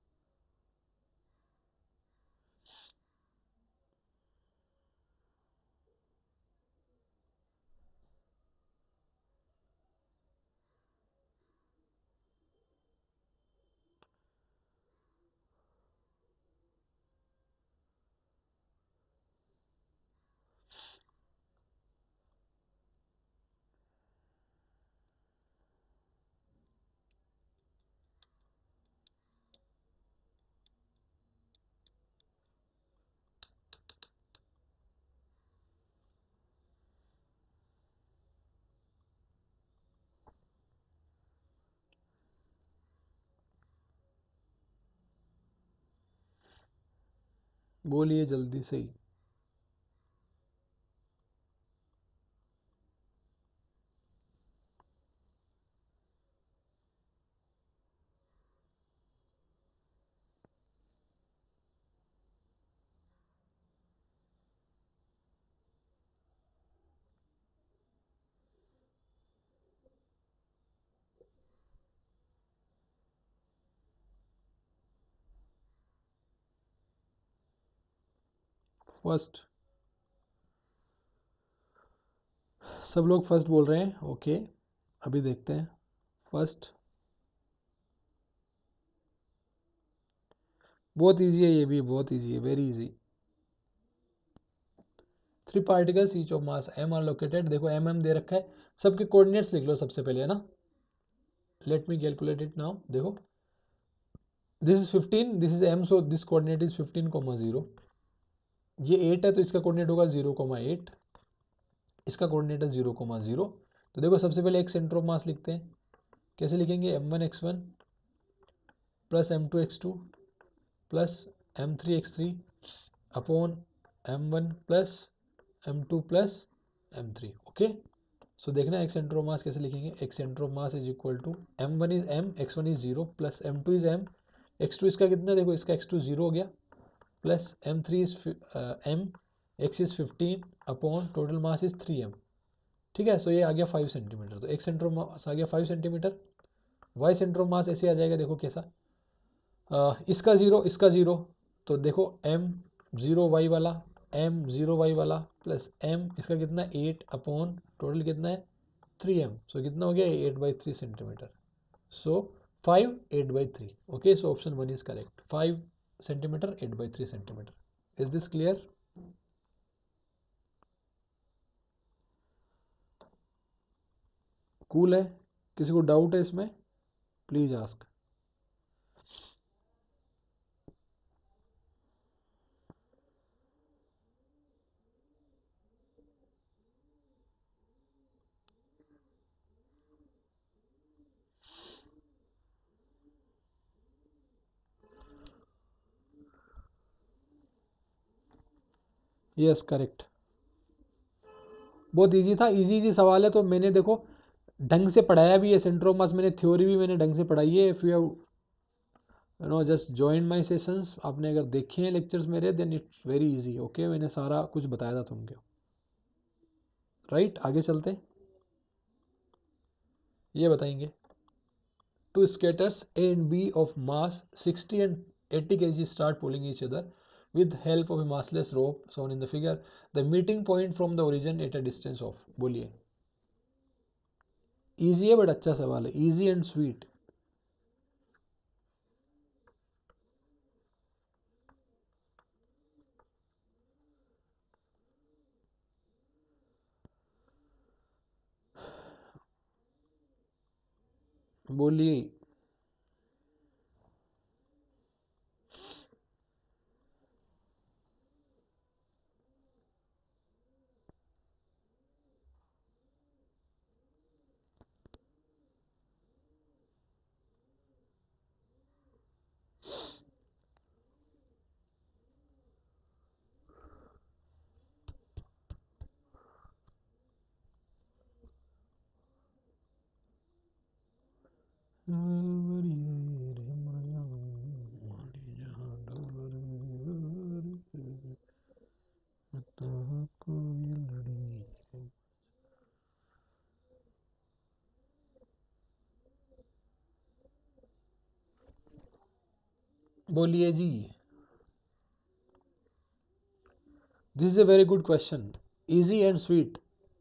बोलिए जल्दी से ही। First, सब लोग first बोल रहे हैं। Okay, अभी देखते हैं। फर्स्ट, बहुत इजी है, ये भी बहुत इजी है, very easy. 3 particles each of mass m are located। देखो mm दे रखा है, सबके कोऑर्डिनेट्स लिख लो सबसे पहले, है ना। Let me calculate it now. देखो this is 15, this is m, so this coordinate is 15,0। ये 8 है तो इसका कोऑर्डिनेट होगा 0,8, इसका कोऑर्डिनेट है 0,0। तो देखो सबसे पहले एक सेंटर ऑफ मास लिखते हैं। कैसे लिखेंगे, m1x1 plus m2x2 plus m3x3 upon m1 plus m2 plus m3। Okay, so देखना एक सेंटर ऑफ मास कैसे लिखेंगे। एक centre of mass is equal to m1 is m, x1 is 0 plus m2 is m, x2 इसका कितना, देखो इसका x2 0 हो गया, plus m3 is m, x is 15 upon total mass is 3m। ठीक है, सो ये आ गया 5 सेंटीमीटर। तो एक सेंटर ऑफ मास आ गया 5 centimetre. Y center of mass ऐसे आ जाएगा, देखो कैसा, इसका 0, इसका 0, तो देखो m0y वाला m0y वाला प्लस m इसका कितना 8 अपॉन टोटल कितना है 3m, सो कितना हो गया 8/3 centimetre. So 5 8/3. Okay, so option 1 is correct. 5 centimeter 8/3 centimeter. Is this clear? Cool है. किसी को डाउट है इसमें? Please ask. Yes correct. बहुत इजी था. इजी इजी सवाल है तो मैंने देखो ढंग से पढ़ाया भी है. सेंटर ऑफ मास मैंने थ्योरी भी मैंने ढंग से पढ़ाई है. If you know just join my sessions, आपने अगर देखे हैं लेक्चर्स मेरे, then it's very easy. Okay, मैंने सारा कुछ बताया था तुमको. राइट, आगे चलते. ये बताएंगे two skaters A and B of mass 60 and 80 kg start pulling each other with help of a massless rope shown in the figure. The meeting point from the origin at a distance of. बोलिए. Easy है but अच्छा सवाल है. Easy and sweet. बोलिए. बोलिए जी. This is a very good question. Easy and sweet.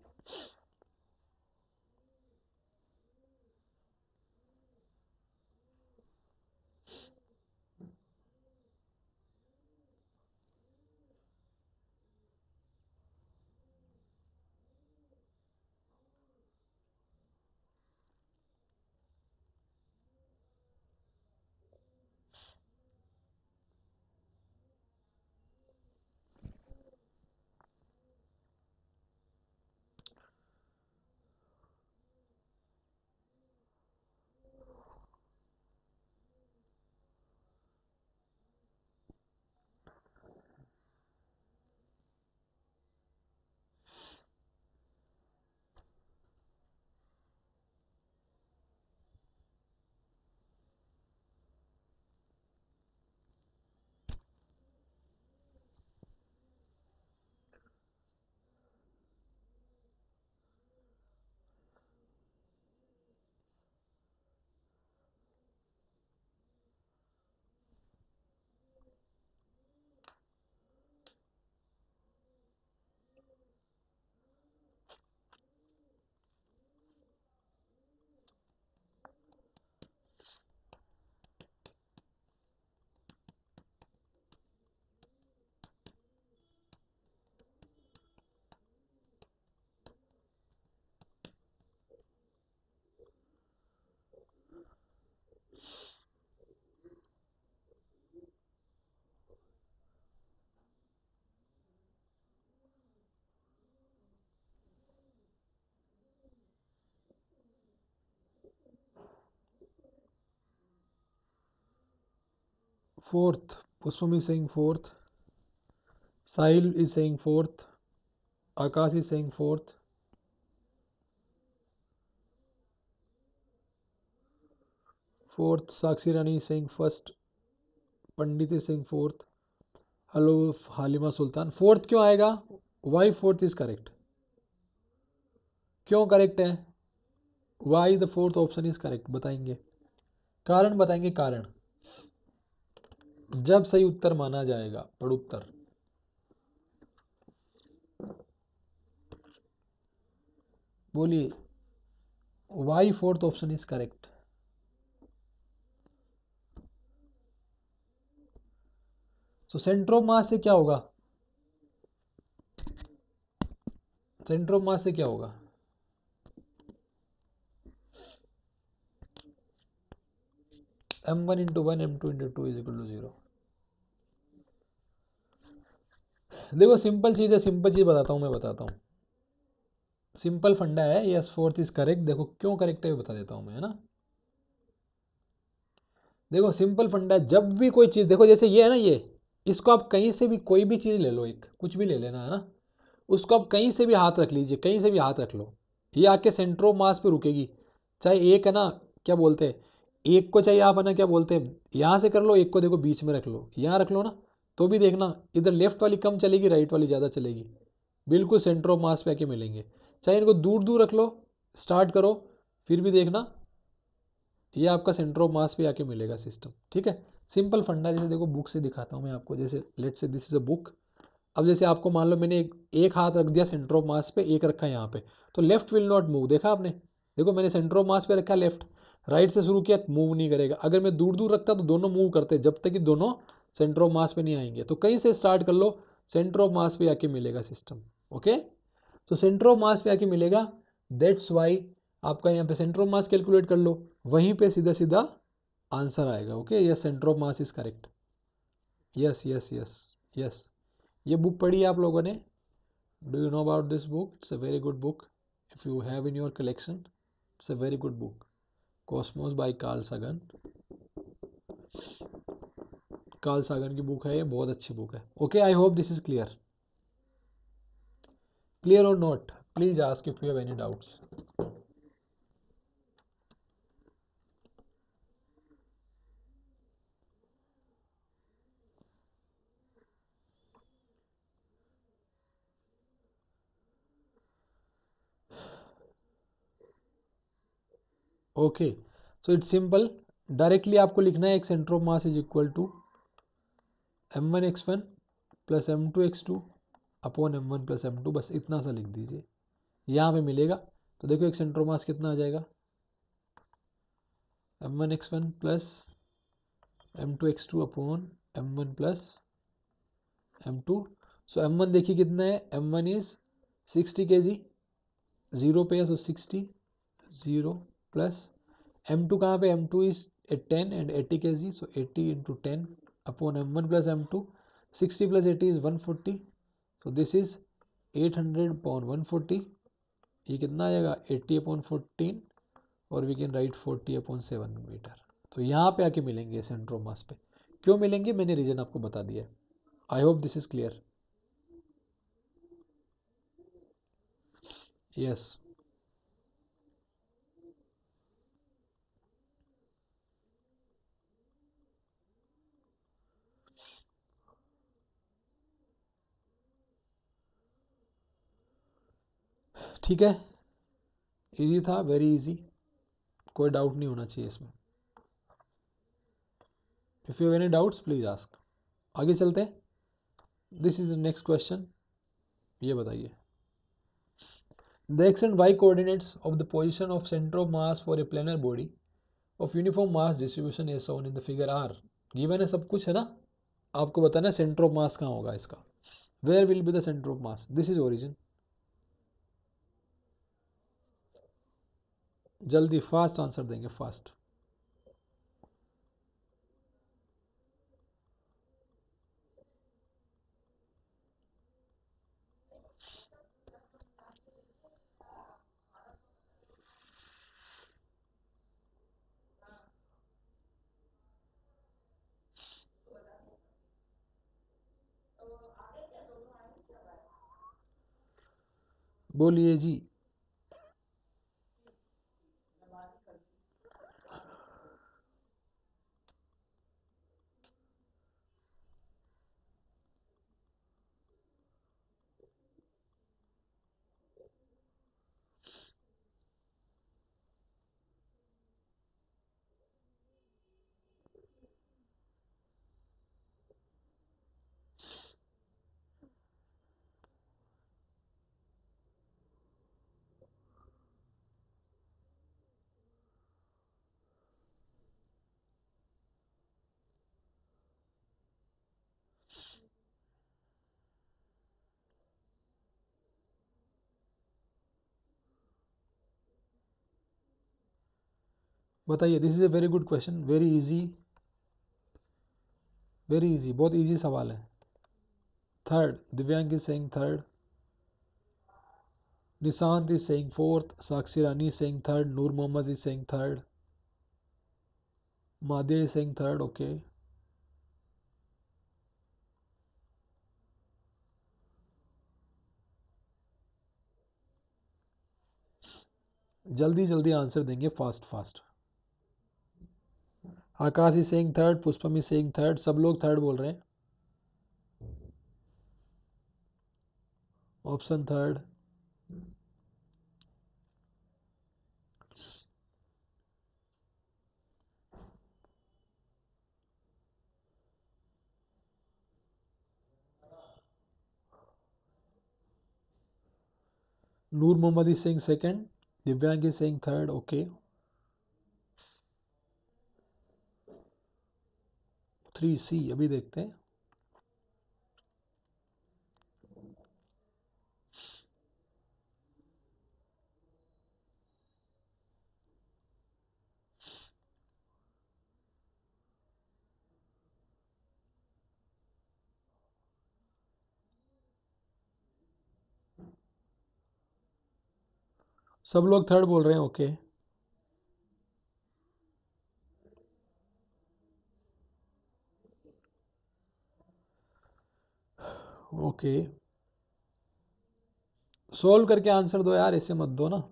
Fourth, Pushpam is saying fourth. Sahil is saying fourth. Akash is saying fourth. Fourth, Sakshi Rani is saying first. Pandit is saying fourth. Hello, Halima Sultan. Fourth क्यों आएगा? Why fourth is correct? क्यों correct है? Why the fourth option is correct? बताएंगे. कारण बताएंगे कारण. जब सही उत्तर माना जाएगा, उत्तर। बोलिए, why fourth option is correct. तो सेंटर ऑफ मास से क्या होगा? सेंटर ऑफ मास से क्या होगा? m1 into one, m2 into two is equal to 0। देखो सिंपल चीज़ है, सिंपल चीज़ बताता हूँ, मैं बताता हूँ। सिंपल फंडा है। Yes fourth is correct. देखो क्यों करेक्ट है बता देता हूँ मैं, है ना। देखो सिंपल फंडा है, जब भी कोई चीज़, देखो जैसे ये है ना, ये इसको आप कहीं से भी कोई भी चीज़ ले लो, एक कुछ भी ले लेना, है ना। उसको आप कहीं से भी हाथ रख लीजिए, कहीं से भी हाथ रख लो, ये आके सेंटर ऑफ मास पे रुकेगी। चाहे एक है ना, क्या बोलते हैं, एक को चाहिए आप है ना, क्या बोलते हैं, यहाँ से कर लो, एक को देखो बीच में रख लो, यहाँ रख लो ना, तो भी देखना इधर लेफ्ट वाली कम चलेगी, राइट वाली ज़्यादा चलेगी। बिल्कुल सेंटर ऑफ मास पे आके मिलेंगे। चाहे इनको दूर दूर रख लो, स्टार्ट करो, फिर भी देखना ये आपका सेंटर ऑफ मास पे आके मिलेगा सिस्टम। ठीक है, सिंपल फंडा। जैसे देखो बुक से दिखाता हूँ मैं आपको, जैसे लेट से दिस इज अ बुक। अब जैसे आपको मान लो मैंने एक हाथ रख दिया सेंटर ऑफ मास पे, एक रखा यहाँ पे, तो लेफ्ट विल नॉट मूव। देखा आपने? देखो मैंने सेंटर ऑफ मास पे रखा लेफ्ट, राइट से शुरू किया, मूव नहीं करेगा। अगर मैं दूर दूर रखता तो दोनों मूव करते, जब तक कि दोनों सेंटर ऑफ मास पे नहीं आएंगे। तो कहीं से स्टार्ट कर लो, सेंटर ऑफ मास पे आके मिलेगा सिस्टम। ओके, तो सेंटर ऑफ मास पे आके मिलेगा। दैट्स वाई आपका यहाँ पे सेंटर ऑफ मास कैलकुलेट कर लो, वहीं पे सीधा सीधा आंसर आएगा। Okay, yes center of mass is correct. Yes yes yes yes. ये बुक पढ़ी है आप लोगों ने? Do you know about this book? It's a very good book. If you have in your collection, it's a very good book. Cosmos by Carl Sagan. Carl Sagan की book है ये, बहुत अच्छी बुक है। Okay, I hope this is clear. Clear और not? Please ask if you have any doubts. Okay, so it's simple. Directly आपको लिखना है एक centre of mass is equal to m1x1 plus m2x2 upon m1 plus m2, बस इतना सा लिख दीजिए, यहाँ पे मिलेगा। तो देखो एक सेंटर ऑफ मास कितना आ जाएगा, m1x1 plus m2x2 upon m1 plus m2। सो m1 देखिए कितना है, m1 इज 60 kg, जीरो पे है सो 60, जीरो प्लस m2 कहाँ पे, m2 is 10 and 80 kg, so 80 into 10 upon m1 plus m2। 60 plus 80 is 140, so this is 800 upon 140। ये कितना आ जाएगा, 80 अपॉन 14, और we can write 40 upon 7 metre. तो यहाँ पे आके मिलेंगे सेंटर ऑफ मास पे। क्यों मिलेंगे, मैंने रीजन आपको बता दिया है। I hope this is clear. Yes, ठीक है, इजी था, वेरी इजी, कोई डाउट नहीं होना चाहिए इसमें। If you have any doubts please ask. आगे चलते हैं, this is the next question. ये बताइए, the X and Y coordinates of the position of centre of mass for a planar body of uniform mass distribution as shown in the figure are. Given है, सब कुछ है ना, आपको बताना है सेंटर ऑफ मास कहाँ होगा इसका। Where will be the centre of mass, this is origin. जल्दी फास्ट आंसर देंगे, फास्ट। बोलिए जी। बताइए, this is a very good question, very easy, बहुत इजी सवाल है। Third, Divyang is saying third, Nishant is saying fourth, Sakshi Rani is saying third, Noor Mohammad is saying third, Madiya is saying third. Okay, जल्दी जल्दी आंसर देंगे, fast fast. Akash is saying third, Pushpam is saying third, सब लोग third बोल रहे हैं। Option third. Noor Mohammad is saying second, Divyang is saying third. Okay, 3C अभी देखते हैं। सब लोग थर्ड बोल रहे हैं। ओके, ओके, सोल्व करके आंसर दो यार, ऐसे मत दो ना।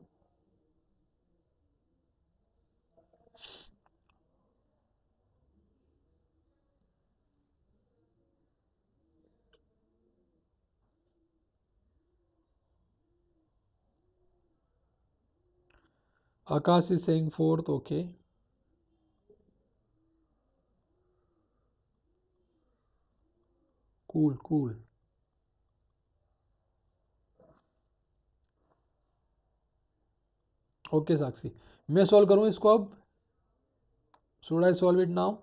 Akash is saying fourth. Okay, cool cool. Okay Sakshi, मैं सॉल्व करूं इसको अब? Should I solve it now?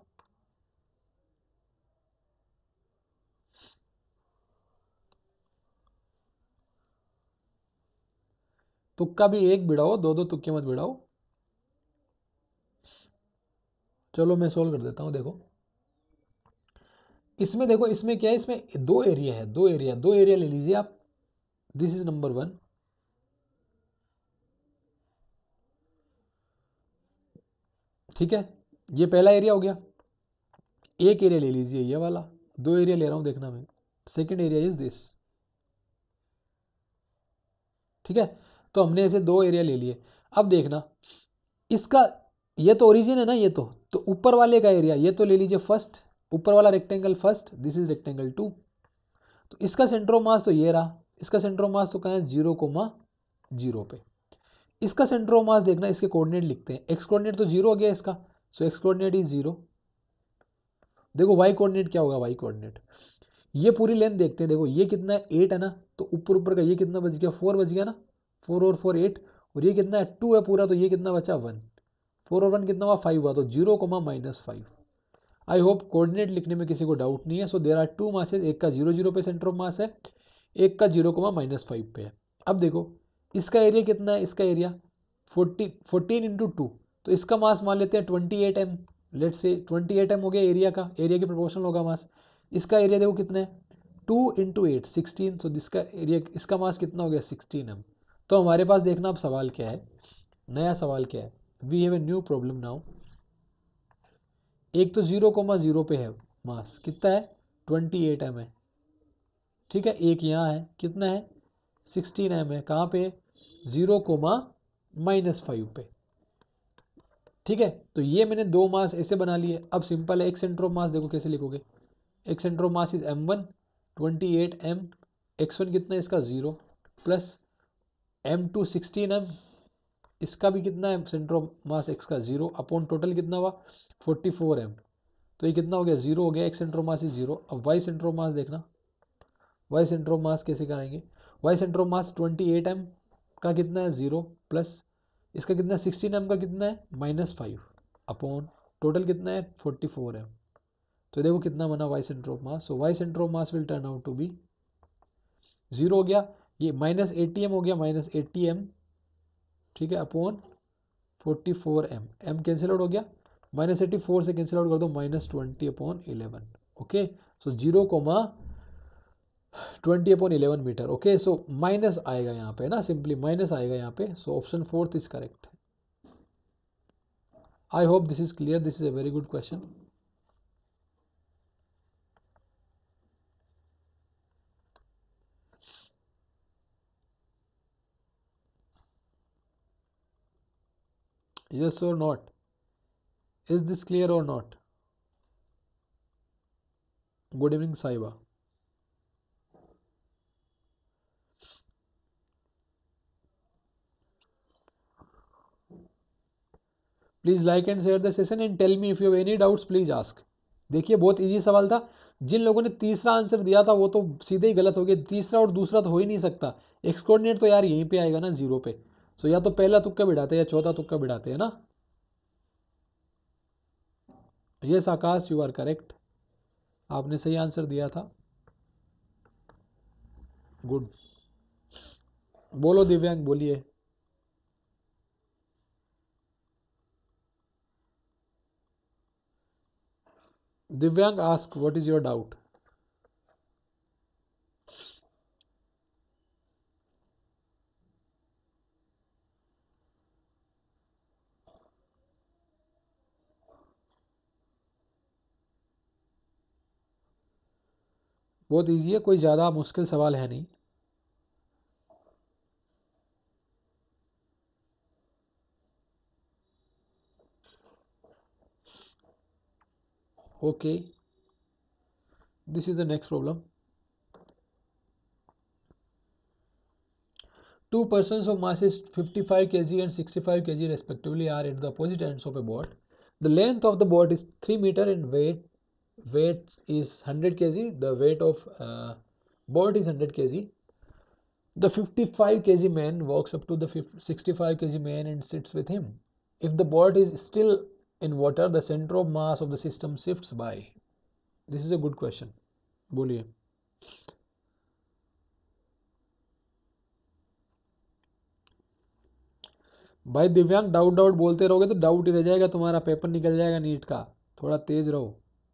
तुक्का भी एक भिड़ाओ, दो दो तुक्के मत भिड़ाओ। चलो मैं सॉल्व कर देता हूं। देखो इसमें, देखो इसमें क्या है, इसमें दो एरिया है, दो एरिया ले लीजिए आप। दिस इज नंबर 1, ठीक है, ये पहला एरिया हो गया। एक एरिया ले लीजिए ये वाला, दो एरिया ले रहा हूं, देखना मैं। सेकेंड एरिया इज दिस, ठीक है। तो हमने ऐसे दो एरिया ले लिए। अब देखना इसका, ये तो ओरिजिन है ना, ये तो ऊपर वाले का एरिया ये तो ले लीजिए फर्स्ट, ऊपर वाला rectangle first, this is rectangle 2। तो इसका सेंटर ऑफ मास तो ये रहा, इसका सेंटर ऑफ मास तो कहाँ है, 0,0 पे। इसका सेंटर ऑफ मास देखना, इसके कोऑर्डिनेट लिखते हैं। एक्स कोऑर्डिनेट तो 0 हो गया इसका, सो एक्स कोऑर्डिनेट इज 0। देखो वाई कोऑर्डिनेट क्या होगा, वाई कोऑर्डिनेट ये पूरी लेंथ देखते हैं। देखो ये कितना है, 8 है ना, तो ऊपर ऊपर का ये कितना बच गया, 4 बच गया ना, 4 और 4 8, और ये कितना है, 2 है पूरा, तो ये कितना बचा, 1। 4 और 1 कितना हुआ, 5 हुआ, तो 0,-5। आई होप कोऑर्डिनेट लिखने में किसी को डाउट नहीं है। So there are two masses, एक का 0,0 पे सेंटर ऑफ मास है, एक का 0,-5 पे है। अब देखो इसका एरिया कितना है, इसका एरिया 14 × 2, तो इसका मास मान लेते हैं 28 m। लेट से 28 m हो गया एरिया का, एरिया के प्रोपोर्शनल होगा मास। इसका एरिया देखो कितना है, 2 × 8 16, तो इसका एरिया, इसका मास कितना हो गया, 16 m। तो हमारे पास देखना अब सवाल क्या है, नया सवाल क्या है। We have a new problem now. एक तो 0,0 पे है मास, कितना है, 28 m है, ठीक है। एक यहाँ है, कितना है, 16 m है, कहाँ पे, 0,-5 पे, ठीक है। तो ये मैंने दो मास ऐसे बना लिए। अब सिंपल है, एक सेंटर ऑफ मास देखो कैसे लिखोगे। एक centre of mass is m1, 28 m, x1 कितना है इसका 0, प्लस m2 16 m, इसका भी कितना है, सेंटर ऑफ मास x का 0, अपॉन टोटल कितना हुआ, 44 m। तो ये कितना हो गया, 0 हो गया, एक सेंटर ऑफ मास इज 0। अब वाई सेंटर ऑफ मास देखना, वाई सेंटर ऑफ मास कैसे कराएंगे। Y center of mass 28 m का कितना है, 0, प्लस इसका कितना है, 16 m का कितना है, -5, अपॉन टोटल कितना है, 44 m। तो देखो कितना बना Y center of mass. So Y center of mass will turn out to be 0 हो गया, ये -80 m हो गया, -80 m, ठीक है, upon 44m, m cancel out हो गया, -84 से कैंसिल आउट कर दो, -20/11. Okay, so 0,20/11 metre. Okay, so minus आएगा यहाँ पे ना, सिंपली माइनस आएगा यहाँ पे. So option 4 is correct. I hope this is clear. This is a very good question. Yes or not? Is this clear or not? Good evening, Saiba. Please like and share the session and tell me if you have any doubts, please ask. देखिए बहुत easy सवाल था. जिन लोगों ने तीसरा answer दिया था वो तो सीधे ही गलत हो गया. तीसरा और दूसरा तो हो ही नहीं सकता. एक्स कोऑर्डिनेट तो यार यहीं पे आएगा ना, जीरो पे. सो या तो पहला तुक्का बिठाते हैं या चौथा तुक्का बिठाते हैं ना. Yes Akash, you are correct. आपने सही आंसर दिया था. गुड. बोलो दिव्यांग, बोलिए. Divyang ask what is your doubt. बहुत इजी है, कोई ज़्यादा मुश्किल सवाल है नहीं. Okay, this is the next problem. Two persons of masses 55 kg and 65 kg respectively are at the opposite ends of a board. The length of the board is 3 meter and weight is 100 kg. The weight of board is 100 kg. The 55 kg man walks up to the 65 kg man and sits with him. If the board is still in water, the center of mass of the system shifts by. This is a good question. बोलिए. भाई दिव्यांग, doubt doubt बोलते रहोगे तो doubt ही रह जाएगा, तुम्हारा paper निकल जाएगा नीट का. थोड़ा तेज रहो.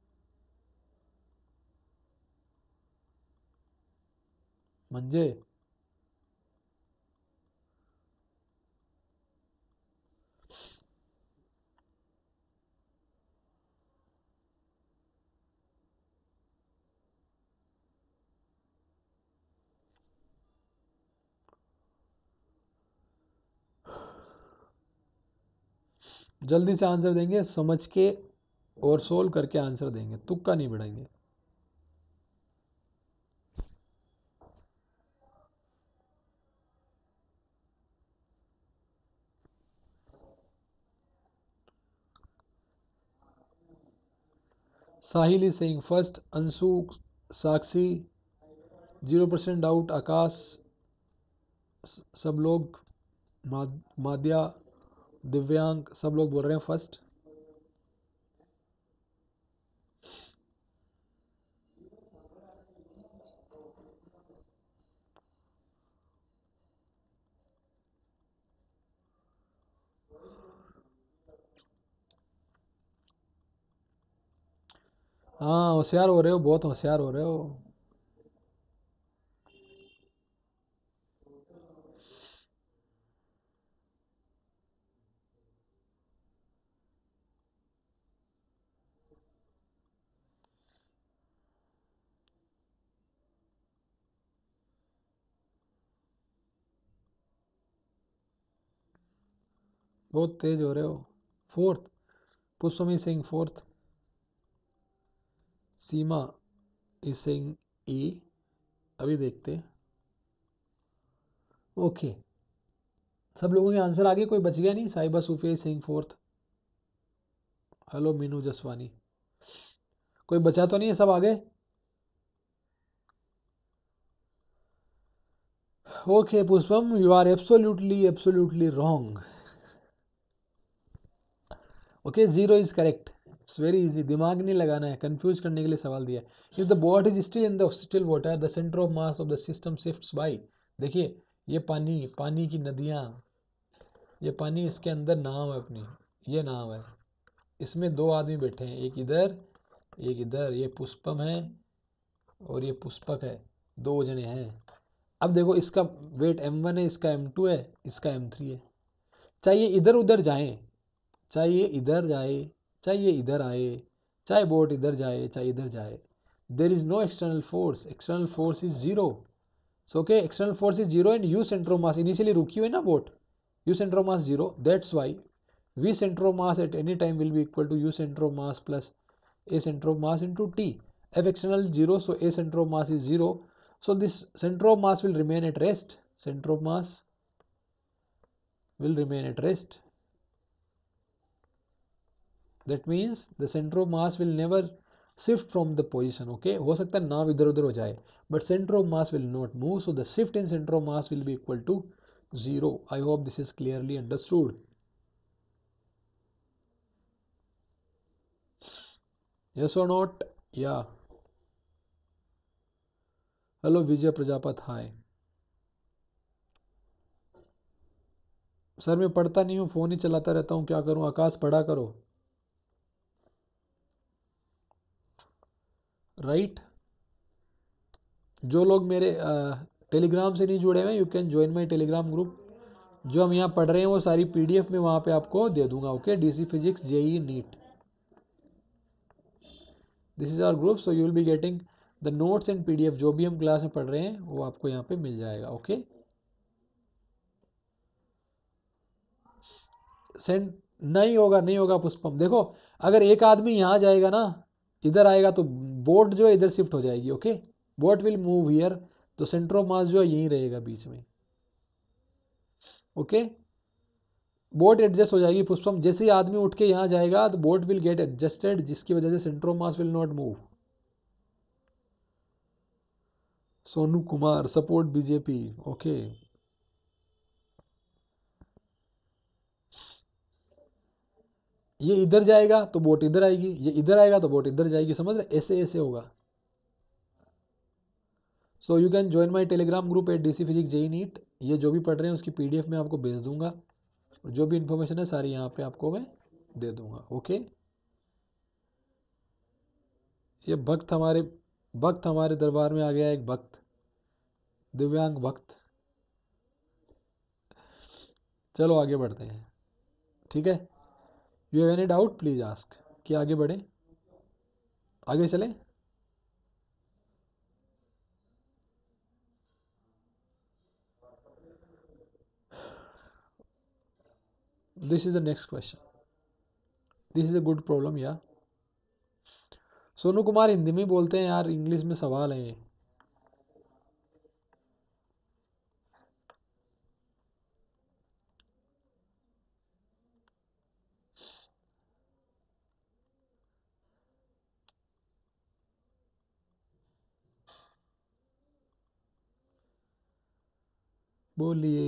मंजे. जल्दी से आंसर देंगे, समझ के और सोल्व करके आंसर देंगे, तुक्का नहीं बढ़ाएंगे. Sahil is saying first, Anshu, Sakshi 0% doubt, Akash, सब लोग, माद्या, दिव्यांग, सब लोग बोल रहे हैं फर्स्ट. हाँ होशियार हो रहे हो, बहुत होशियार हो रहे हो. बहुत तेज हो रहे हो. Fourth, Pushpami Singh fourth. Seema is saying E. अभी देखते हैं. ओके, सब लोगों के आंसर आगे, कोई बच गया नहीं. साइबा सूफिया सिंह फोर्थ. हेलो मीनू जसवानी. कोई बचा तो नहीं है, सब आगे. Okay Pushpam, you are absolutely wrong. Okay, zero is correct. It's very easy, दिमाग नहीं लगाना है, कंफ्यूज करने के लिए सवाल दिया. If the boat is still in the still water, the centre of mass of the system shifts by. देखिए ये पानी, पानी की नदियाँ, ये पानी, इसके अंदर नाव है अपनी, ये नाव है, इसमें दो आदमी बैठे हैं, एक इधर एक इधर, ये पुष्पम है और ये पुष्पक है, दो जने हैं। अब देखो इसका वेट m1 है, इसका m2 है, इसका m3 है। चाहे इधर उधर जाएं, चाहे ये इधर जाए, चाहे ये इधर आए, चाहे बोट इधर जाए चाहे इधर जाए, there is no external force is zero. So okay, external force is zero and you center of mass, initially रुकी हुई ना boat, you center of mass zero, that's why v center of mass at any time will be equal to u center of mass plus a center of mass into t. F external is 0, so a center of mass is 0, so this center of mass will remain at rest, center of mass will remain at rest. That means the center of mass will never shift from the position. Okay, हो सकता है नाव इधर उधर हो जाए, but center of mass will not move, so the shift in center of mass will be equal to 0. I hope this is clearly understood. Yes or not? Yeah. Hello Vijay Prajapat, hi. Sir मैं पढ़ता नहीं हूँ, phone ही चलाता रहता हूँ, क्या करूँ? आकाश पढ़ा करो, राइट। जो लोग मेरे टेलीग्राम से नहीं जुड़े हुए, you can join my Telegram group. जो हम यहाँ पढ़ रहे हैं वो सारी पीडीएफ में वहाँ पे आपको दे दूंगा। Okay, DC physics JEE NEET, this is our group, so you will be getting the notes and PDF, जो भी हम क्लास में पढ़ रहे हैं वो आपको यहाँ पे मिल जाएगा। ओके, सेंड नहीं होगा, नहीं होगा पुष्पम। देखो अगर एक आदमी यहाँ जाएगा ना, इधर आएगा तो बोट जो है इधर शिफ्ट हो जाएगी। Okay, boat will move here, तो सेंटर ऑफ मास जो है यहीं रहेगा बीच में। ओके, बोट एडजस्ट हो जाएगी पुष्पम, जैसे ही आदमी उठ के यहाँ जाएगा तो बोट विल गेट एडजस्टेड, जिसकी वजह से centre of mass will not move. Sonu Kumar support BJP. Okay, ये इधर जाएगा तो बोट इधर आएगी, ये इधर आएगा तो बोट इधर जाएगी, समझ रहे? ऐसे ऐसे होगा। So you can join my Telegram group at DC physics JEE NEET. ये जो भी पढ़ रहे हैं उसकी पीडीएफ में आपको भेज दूंगा, और जो भी इन्फॉर्मेशन है सारी यहाँ पे आपको मैं दे दूंगा। ओके, ये भक्त हमारे दरबार में आ गया, एक भक्त, दिव्यांग भक्त। चलो आगे बढ़ते हैं, ठीक है। You have any doubt please ask, कि आगे बढ़े, आगे चलें। This is the next question, this is a good problem या। सोनू कुमार हिंदी में बोलते हैं यार, इंग्लिश में सवाल है ये। बोलिए।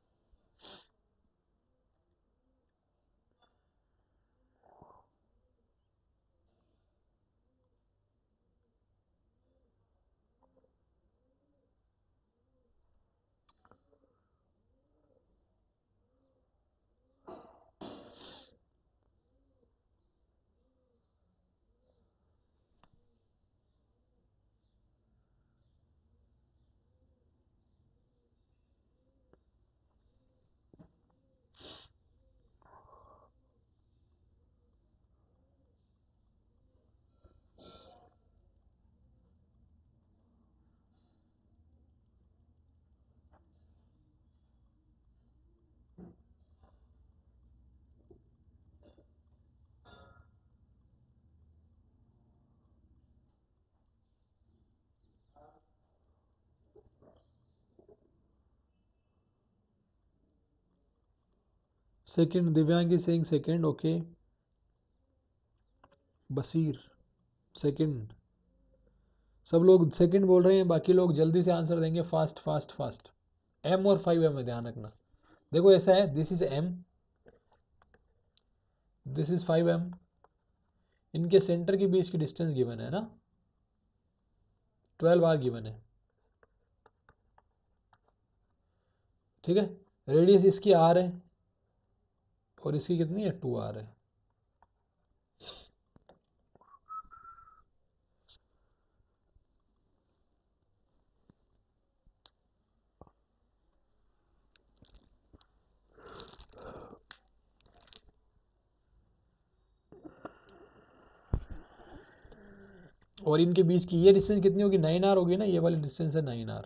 Second, Divyang is saying second. Okay, Basir second, सब लोग सेकंड बोल रहे हैं, बाकी लोग जल्दी से आंसर देंगे, फास्ट फास्ट फास्ट। एम और 5M में ध्यान रखना। देखो ऐसा है, this is M, this is 5M, इनके सेंटर के बीच की डिस्टेंस गिवन है ना, 12 R गिवन है, ठीक है। रेडियस इसकी R है, और इसकी कितनी है 2r है। और इनके बीच की ये डिस्टेंस कितनी होगी 9r होगी ना, ये वाली डिस्टेंस है 9r।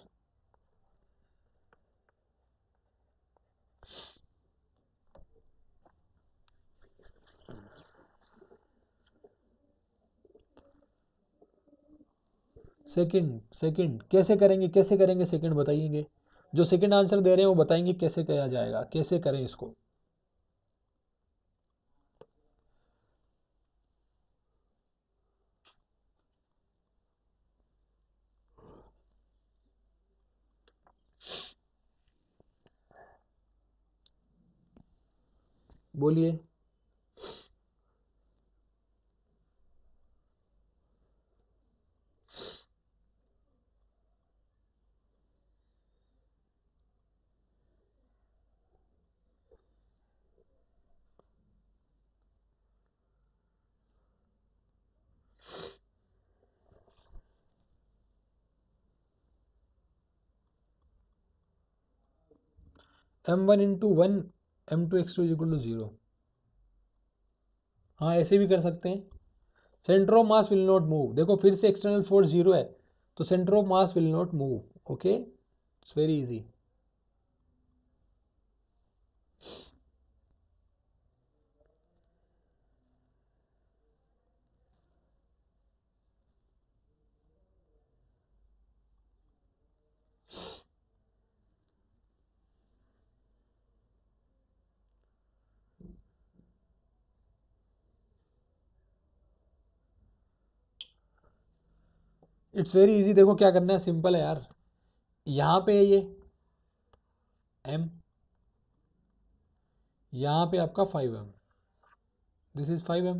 सेकंड सेकंड कैसे करेंगे, कैसे करेंगे सेकंड बताइएंगे। जो सेकंड आंसर दे रहे हैं वो बताएंगे कैसे किया जाएगा, कैसे करें इसको। बोलिए। m1 × 1 m2 x2 = 0। हाँ ऐसे भी कर सकते हैं। Centre of mass will not move, देखो फिर से एक्सटर्नल फोर्स 0 है तो centre of mass will not move. Okay, it's very easy. It's very easy, देखो क्या करना है, सिंपल है यार। यहाँ पे है ये m, यहाँ पे आपका 5m, दिस इज 5m।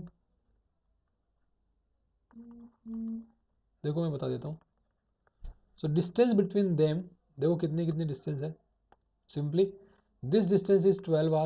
देखो मैं बता देता हूँ। सो डिस्टेंस बिटवीन देम, देखो कितनी कितनी डिस्टेंस है। Simply this distance is 12r,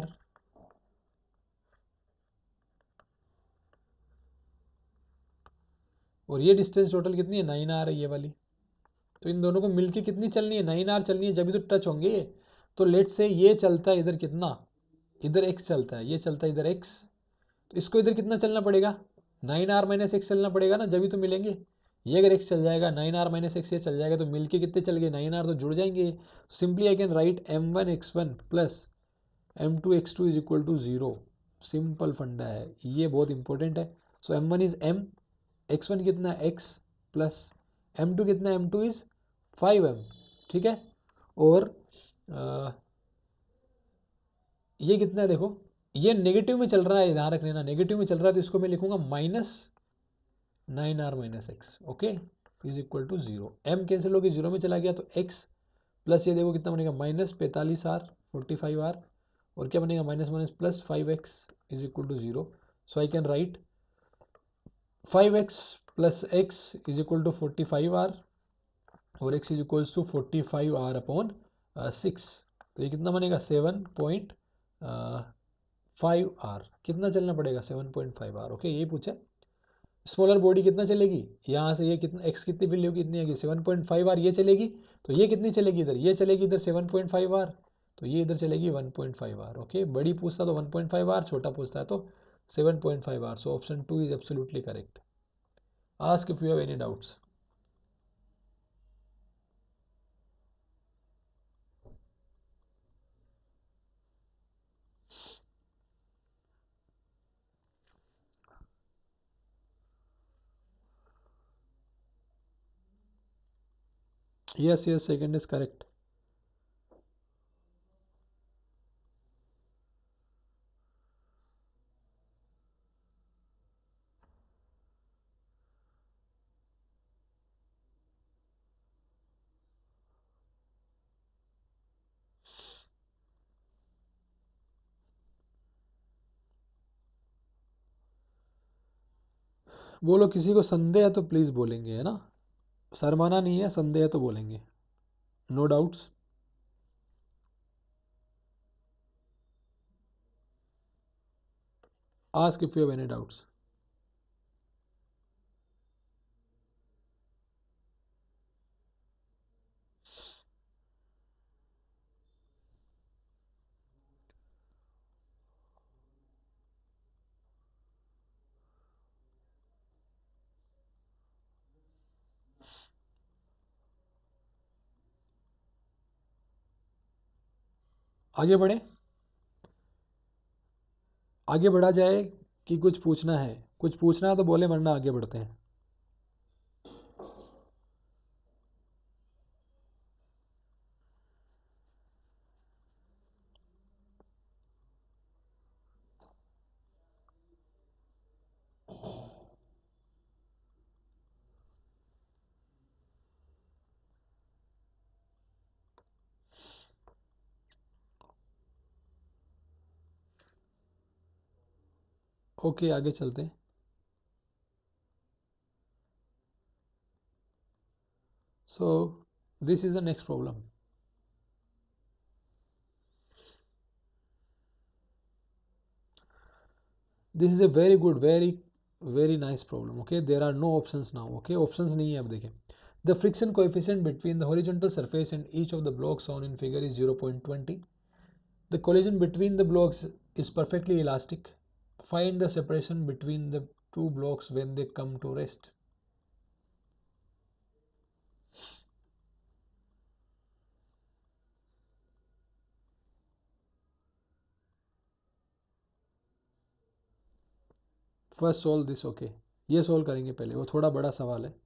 और ये डिस्टेंस टोटल कितनी है 9r है ये वाली। तो इन दोनों को मिलके कितनी चलनी है 9r चलनी है, जब भी तो टच होंगे ये। तो लेट से ये चलता है इधर कितना, इधर x चलता है, ये चलता है इधर x। तो इसको इधर कितना चलना पड़ेगा 9r - x चलना पड़ेगा ना, जब भी तो मिलेंगे। ये अगर x चल जाएगा 9r - x ये चल जाएगा, तो मिलके कितने चल गए 9r, तो जुड़ जाएंगे। Simply I can write m1 x1 plus m2 x2 = 0। Simple फंडा है ये, बहुत इंपॉर्टेंट है। सो m1 इज m, x1 कितना है x, प्लस m2 कितना है m2 इज 5m। ठीक है। और ये कितना है देखो, ये नेगेटिव में चल रहा है, ध्यान रख लेना नेगेटिव में चल रहा है, तो इसको मैं लिखूंगा -9r - x। Okay, is equal to 0। m cancel होगी 0 में चला गया, तो x प्लस ये देखो कितना बनेगा -45r 45r, और क्या बनेगा minus minus plus 5x is equal to 0। So I can write 5x plus x is equal to 45r, और x is equal to 45r/6। तो ये कितना बनेगा 7.5r। कितना चलना पड़ेगा 7.5r। ओके, यही पूछा। स्मॉलर बॉडी कितना चलेगी, यहाँ से ये कितना x कितनी वैल्यू कितनी आएगी 7.5r, ये चलेगी। तो ये कितनी चलेगी इधर, ये चलेगी इधर 7.5r, तो ये इधर चलेगी 1.5r। ओके, बड़ी पूछता तो 1.5r, छोटा पूछता है तो 7.5r। So option 2 is absolutely correct. Ask if you have any doubts. Yes yes, second is correct. बोलो, किसी को संदेह है तो प्लीज़ बोलेंगे, है ना। शर्माना नहीं है, संदेह है तो बोलेंगे। No doubts. Ask if you have any doubts. आगे बढ़े, आगे बढ़ा जाए कि कुछ पूछना है? कुछ पूछना है तो बोले, वरना आगे बढ़ते हैं। ओके, आगे चलते हैं। So this is the next problem. This is a very good, very nice problem. Okay, there are no options now. Okay, options नहीं है। अब देखें, the friction coefficient between the horizontal surface and each of the blocks shown in figure is 0.20. The collision between the blocks is perfectly elastic. Find the separation between the two blocks when they come to rest. First solve this. Okay, ये solve करेंगे पहले, वो थोड़ा बड़ा सवाल है।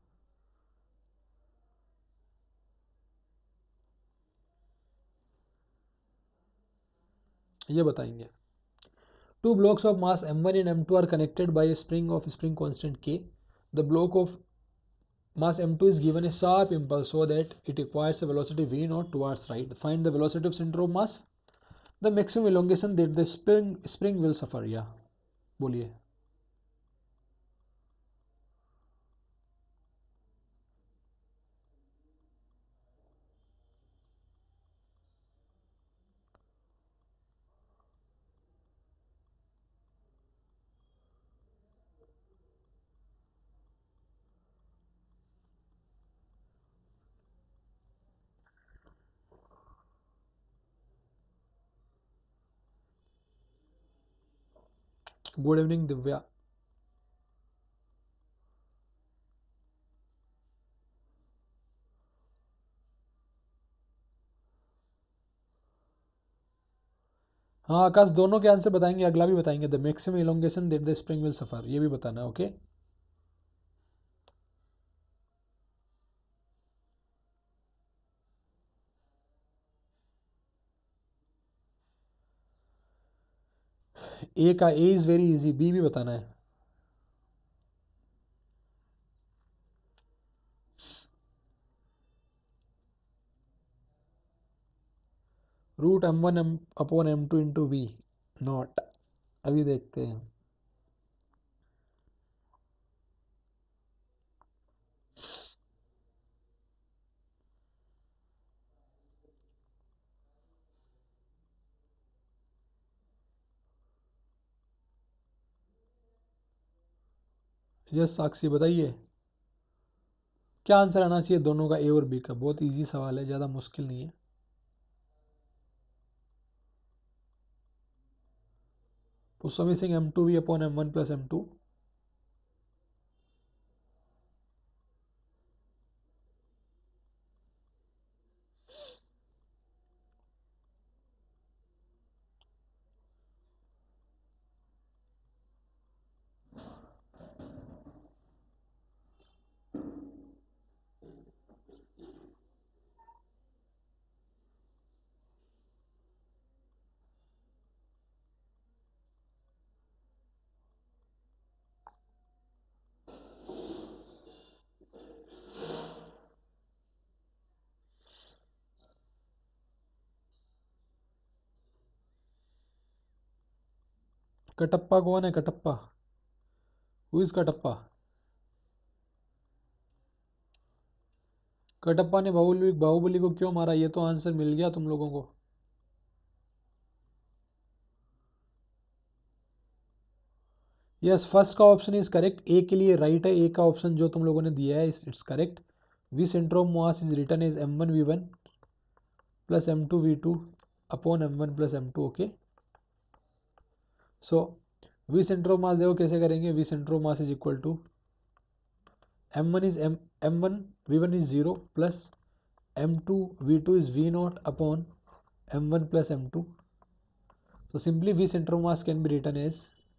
ये बताएंगे, two blocks of mass m1 and m2 are connected by a spring of spring constant k. The block of mass m2 is given a sharp impulse so that it acquires a velocity v0 towards right. Find the velocity of center of mass, the maximum elongation that the spring will suffer. या बोलिए। Good evening Divya. हाँ आकाश, दोनों के answer बताएंगे, अगला भी बताएंगे। The maximum elongation that the spring will suffer, ये भी बताना है। ओके, ए का A is very easy, B भी बताना है। Root m1 m upon m2 into V naught. अभी देखते हैं। यस साक्षी, बताइए क्या आंसर आना चाहिए दोनों का, ए और बी का। बहुत इजी सवाल है, ज़्यादा मुश्किल नहीं है। Pushpa Singh m2 V upon m1 plus m2। Kattappa कौन है? Kattappa, who is Kattappa? कटप्पा ने बाहुबली बाहुबली को क्यों मारा? ये तो आंसर मिल गया तुम लोगों को। यस, फर्स्ट का ऑप्शन इज करेक्ट, ए के लिए राइट है, ए का ऑप्शन जो तुम लोगों ने दिया है it's correct. V centre of mass is written is m1v1 plus m2v2 upon m1 plus m2। Okay, so V centre of mass देखो कैसे करेंगे, V centre of mass is equal to m1 is m1 v1 is 0 plus m2 v2 is v0 upon m1 plus m2। so simply v center of mass can be written as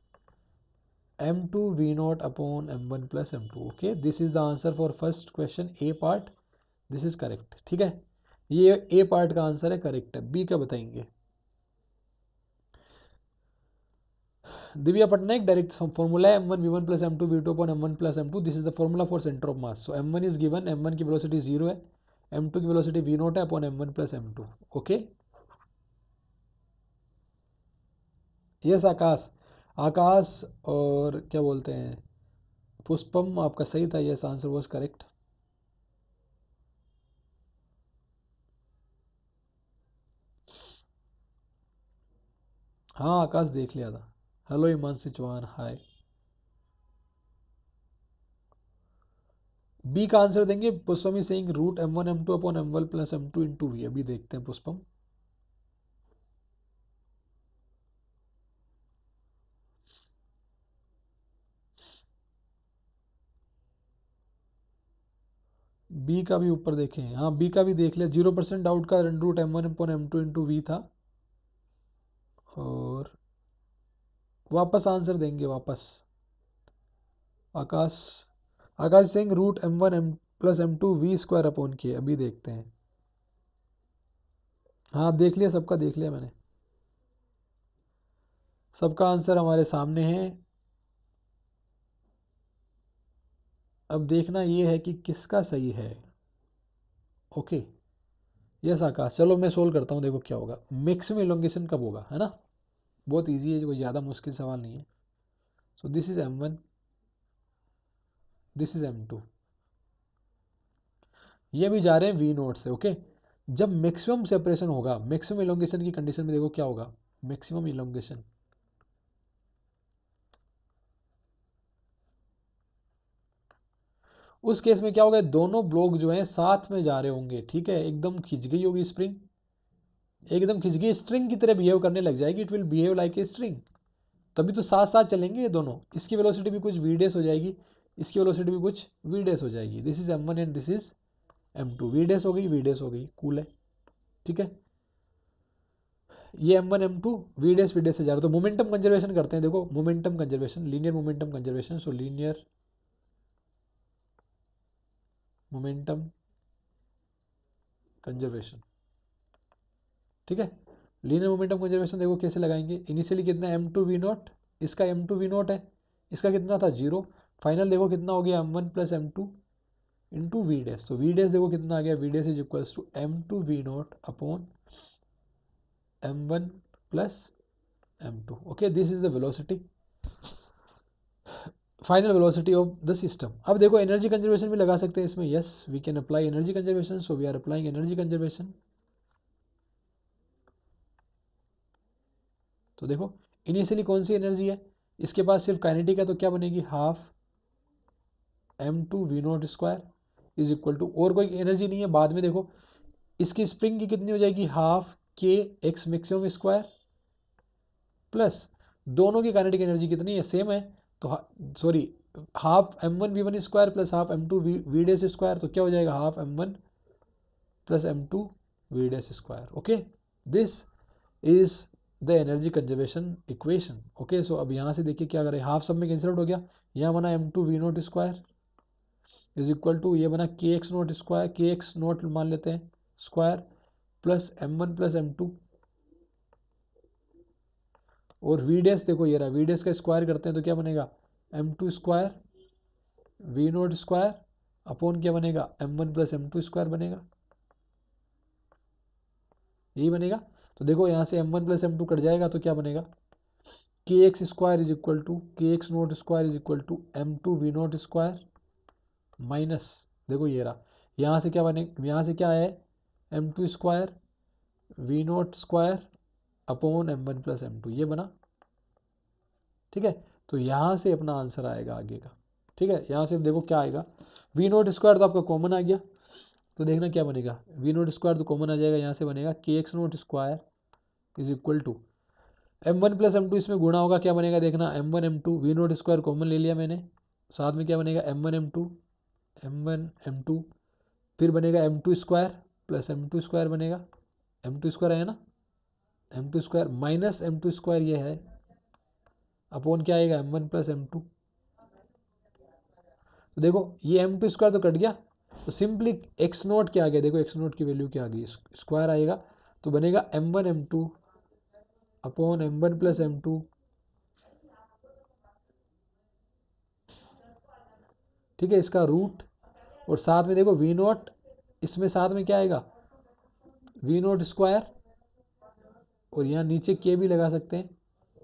m2 v0 upon m1 plus m2। okay, this is the answer for first question, a part, this is correct। ठीक है, ये a part का answer है, correct है। b का बताएंगे। Divya Patnaik, direct formula है m1 v1 plus m2 v2 upon m1 plus m2, this is the formula for centre of mass. So m1 is given, m1 की वेलोसिटी 0 है, m2 की velocity v0 है upon m1 plus m2। Okay, yes Akash, Akash और क्या बोलते हैं पुष्पम, आपका सही था, यस आंसर वाज करेक्ट। हाँ आकाश देख लिया था। Hello Himanshu Chauhan, hi. B का आंसर देंगे, Pushpam is saying root m1 m2 upon m1 plus m2 into V. अभी देखते हैं पुष्पम। बी का भी ऊपर देखें, हाँ बी का भी देख लिया, 0% डाउट का root m1 upon m2 into we था। और वापस आंसर देंगे वापस। Akash, Akash Singh root m1 m plus m2 V square upon K. अभी देखते हैं, हाँ देख लिया, सबका देख लिया मैंने, सबका आंसर हमारे सामने है। अब देखना ये है कि किसका सही है। ओके, यस आकाश, चलो मैं सोल्व करता हूँ, देखो क्या होगा। मैक्सिमम इलोंगेशन कब होगा, है ना, बहुत इजी है, कोई ज़्यादा मुश्किल सवाल नहीं है। So this is m1, this is m2, ये भी जा रहे हैं वी नोट से। ओके, जब मैक्सिमम सेपरेशन होगा, मैक्सिमम इलोंगेशन की कंडीशन में देखो क्या होगा, मैक्सिमम इलोंगेशन, उस केस में क्या होगा, दोनों ब्लॉक जो हैं साथ में जा रहे होंगे। ठीक है, एकदम खिंच गई होगी स्प्रिंग, एकदम खिंच गई, स्ट्रिंग की तरह बिहेव करने लग जाएगी, it will behave like a string. तभी तो साथ साथ चलेंगे ये दोनों, इसकी वेलोसिटी भी कुछ वी डेस हो जाएगी, इसकी वेलोसिटी भी कुछ वी डेस हो जाएगी। This is m1 and this is m2, V dash हो गई, वी डेस हो गई, कूल है। ठीक है, ये m1 m2 वी डेस से जा रहा है, तो मोमेंटम कंजर्वेशन करते हैं। देखो momentum conservation, linear momentum conservation, so linear momentum conservation. ठीक है, लीनियर मोमेंटम कंजर्वेशन देखो कैसे लगाएंगे। इनिशियली कितना m2 वी नॉट, इसका m2 वी नॉट है, इसका कितना था 0, फाइनल देखो कितना हो गया m1 plus m2 into V dash. तो वी डैश देखो कितना आ गया, V dash is equals to m2 V naught upon m1 plus m2। Okay, this is the velocity, final velocity of the system. अब देखो एनर्जी कंजर्वेशन भी लगा सकते हैं इसमें, yes we can apply energy conservation, so we are applying energy conservation. तो देखो initially कौन सी एनर्जी है, इसके पास सिर्फ काइनेटिक है, तो क्या बनेगी, half m2 V naught square is equal to, और कोई एनर्जी नहीं है। बाद में देखो इसकी स्प्रिंग की कितनी हो जाएगी, हाफ के एक्स मैक्सिमम स्क्वायर प्लस दोनों की काइनेटिक एनर्जी कितनी है, सेम है, तो sorry half m1 v1 square plus half m2 V dash square, तो क्या हो जाएगा, half m1 plus m2 V dash square. Okay, this is the energy conservation equation. Okay, so अब यहाँ से देखिए क्या करें, हाफ सब में कैंसिल आउट हो गया, यहाँ बना m2 V naught square is equal to, ये बना K X naught square, K X naught मान लेते हैं square plus m1 plus m2, और वी डैश देखो ये रहा, वी डैश का स्क्वायर करते हैं तो क्या बनेगा, m2 square V naught square upon क्या बनेगा, m1 प्लस m2 स्क्वायर बनेगा, यही बनेगा। तो देखो यहाँ से m1 प्लस m2 कट जाएगा तो क्या बनेगा, K X square is equal to K X naught square is equal to m2 V naught square minus, देखो ये रहा, यहाँ से क्या बने, यहाँ से क्या है, m2 square v0 square upon m1 plus m2, ये बना। ठीक है, तो यहाँ से अपना आंसर आएगा आगे का। ठीक है, यहाँ से देखो क्या आएगा, वी नोट स्क्वायर तो आपका कॉमन आ गया, तो देखना क्या बनेगा, वी नोट स्क्वायर तो कॉमन आ जाएगा, यहाँ से बनेगा K X naught square is equal to m1 plus m2, इसमें गुणा होगा, क्या बनेगा देखना, m1 m2, V naught square common ले लिया मैंने, साथ में क्या बनेगा m1 m2, m1 m2, फिर बनेगा m2 square plus m2 square बनेगा, m2 स्क्वायर है ना, m2 square minus m2 square ये है, अपॉन क्या आएगा m1 प्लस m2। तो देखो ये m2 स्क्वायर तो कट गया, तो सिंपली x नोट क्या आ गया, देखो x नोट की वैल्यू क्या आ गई, स्क्वायर आएगा, तो बनेगा m1 m2 upon m1 plus m2। ठीक है, इसका रूट, और साथ में देखो वी नोट, इसमें साथ में क्या आएगा, वी नोट स्क्वायर, और यहाँ नीचे के भी लगा सकते हैं,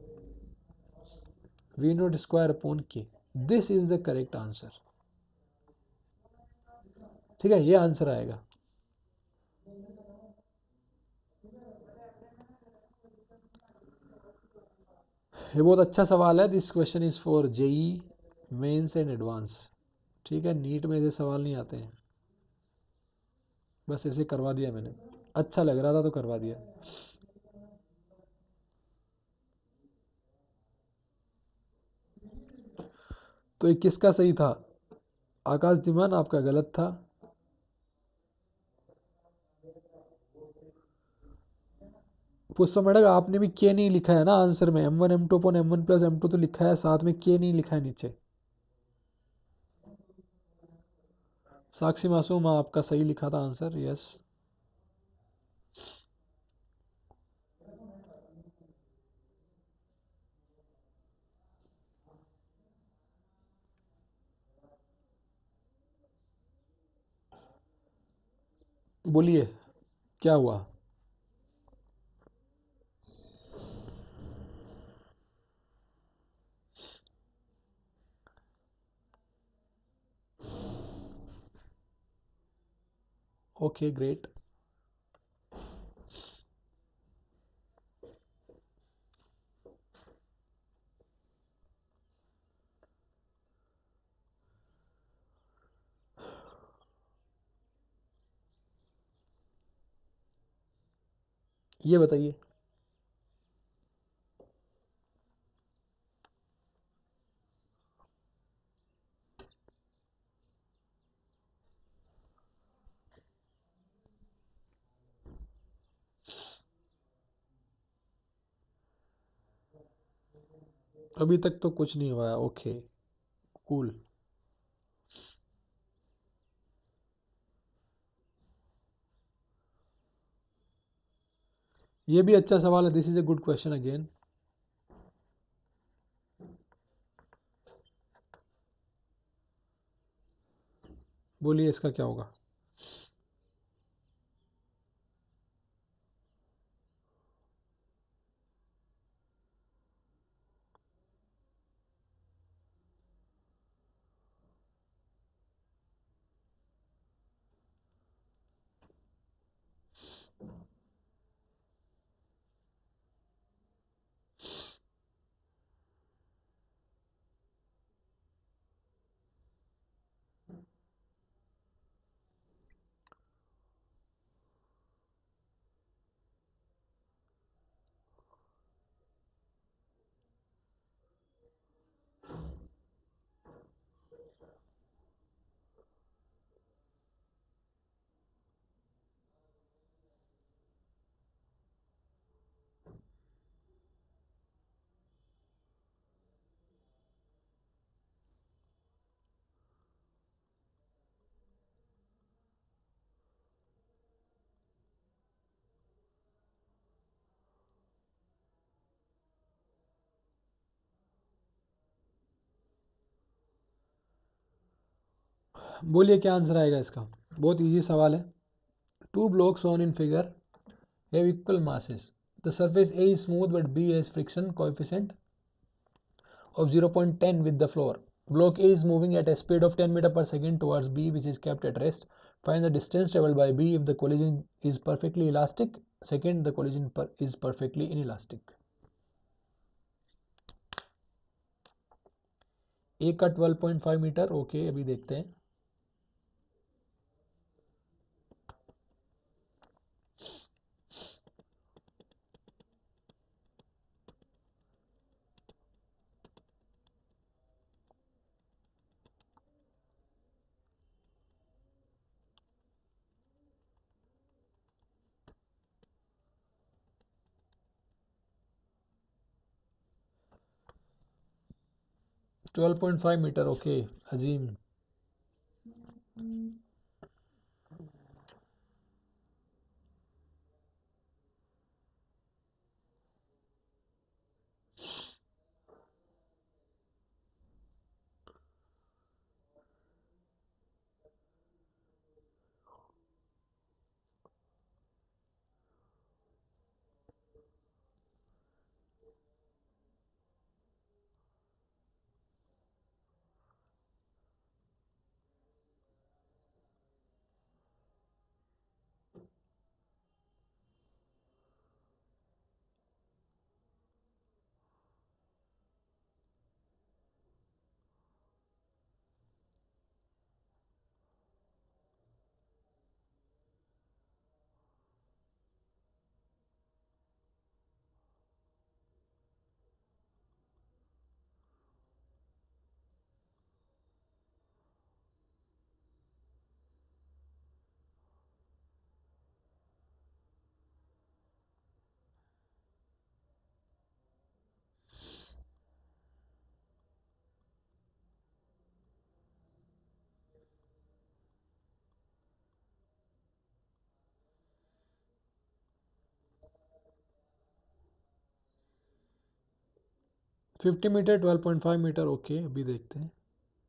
V naught square upon K. This is the correct answer. ठीक है, ये आंसर आएगा। ये बहुत अच्छा सवाल है, this question is for JEE mains and advance. ठीक है, नीट में ऐसे सवाल नहीं आते हैं, बस ऐसे करवा दिया मैंने, अच्छा लग रहा था तो करवा दिया। तो ये किसका सही था, आकाश धीमान आपका गलत था। पुष्पा मैडम आपने भी के नहीं लिखा है ना आंसर में, m1 m2 upon m1 plus m2 तो लिखा है, साथ में के नहीं लिखा है नीचे। साक्षी मासूम आपका सही लिखा था आंसर, यस। बोलिए क्या हुआ। Okay great. ये बताइए, अभी तक तो कुछ नहीं हुआ है, ओके कूल। ये भी अच्छा सवाल है, this is a good question again. बोलिए इसका क्या होगा। बोलिए क्या आंसर आएगा इसका, बहुत इजी सवाल है। Two blocks on in figure have equal masses. The surface A is smooth but B has friction coefficient of 0.10 with the floor. Block A is moving at a speed of 10 meter per second towards B, which is kept at rest. Find the distance traveled by B if the collision is perfectly elastic. Second, the collision is perfectly inelastic. एक का 12.5 metre, okay अभी देखते हैं। Twelve point five metre, okay Azim. 50 metre 12.5 metre, okay अभी देखते हैं।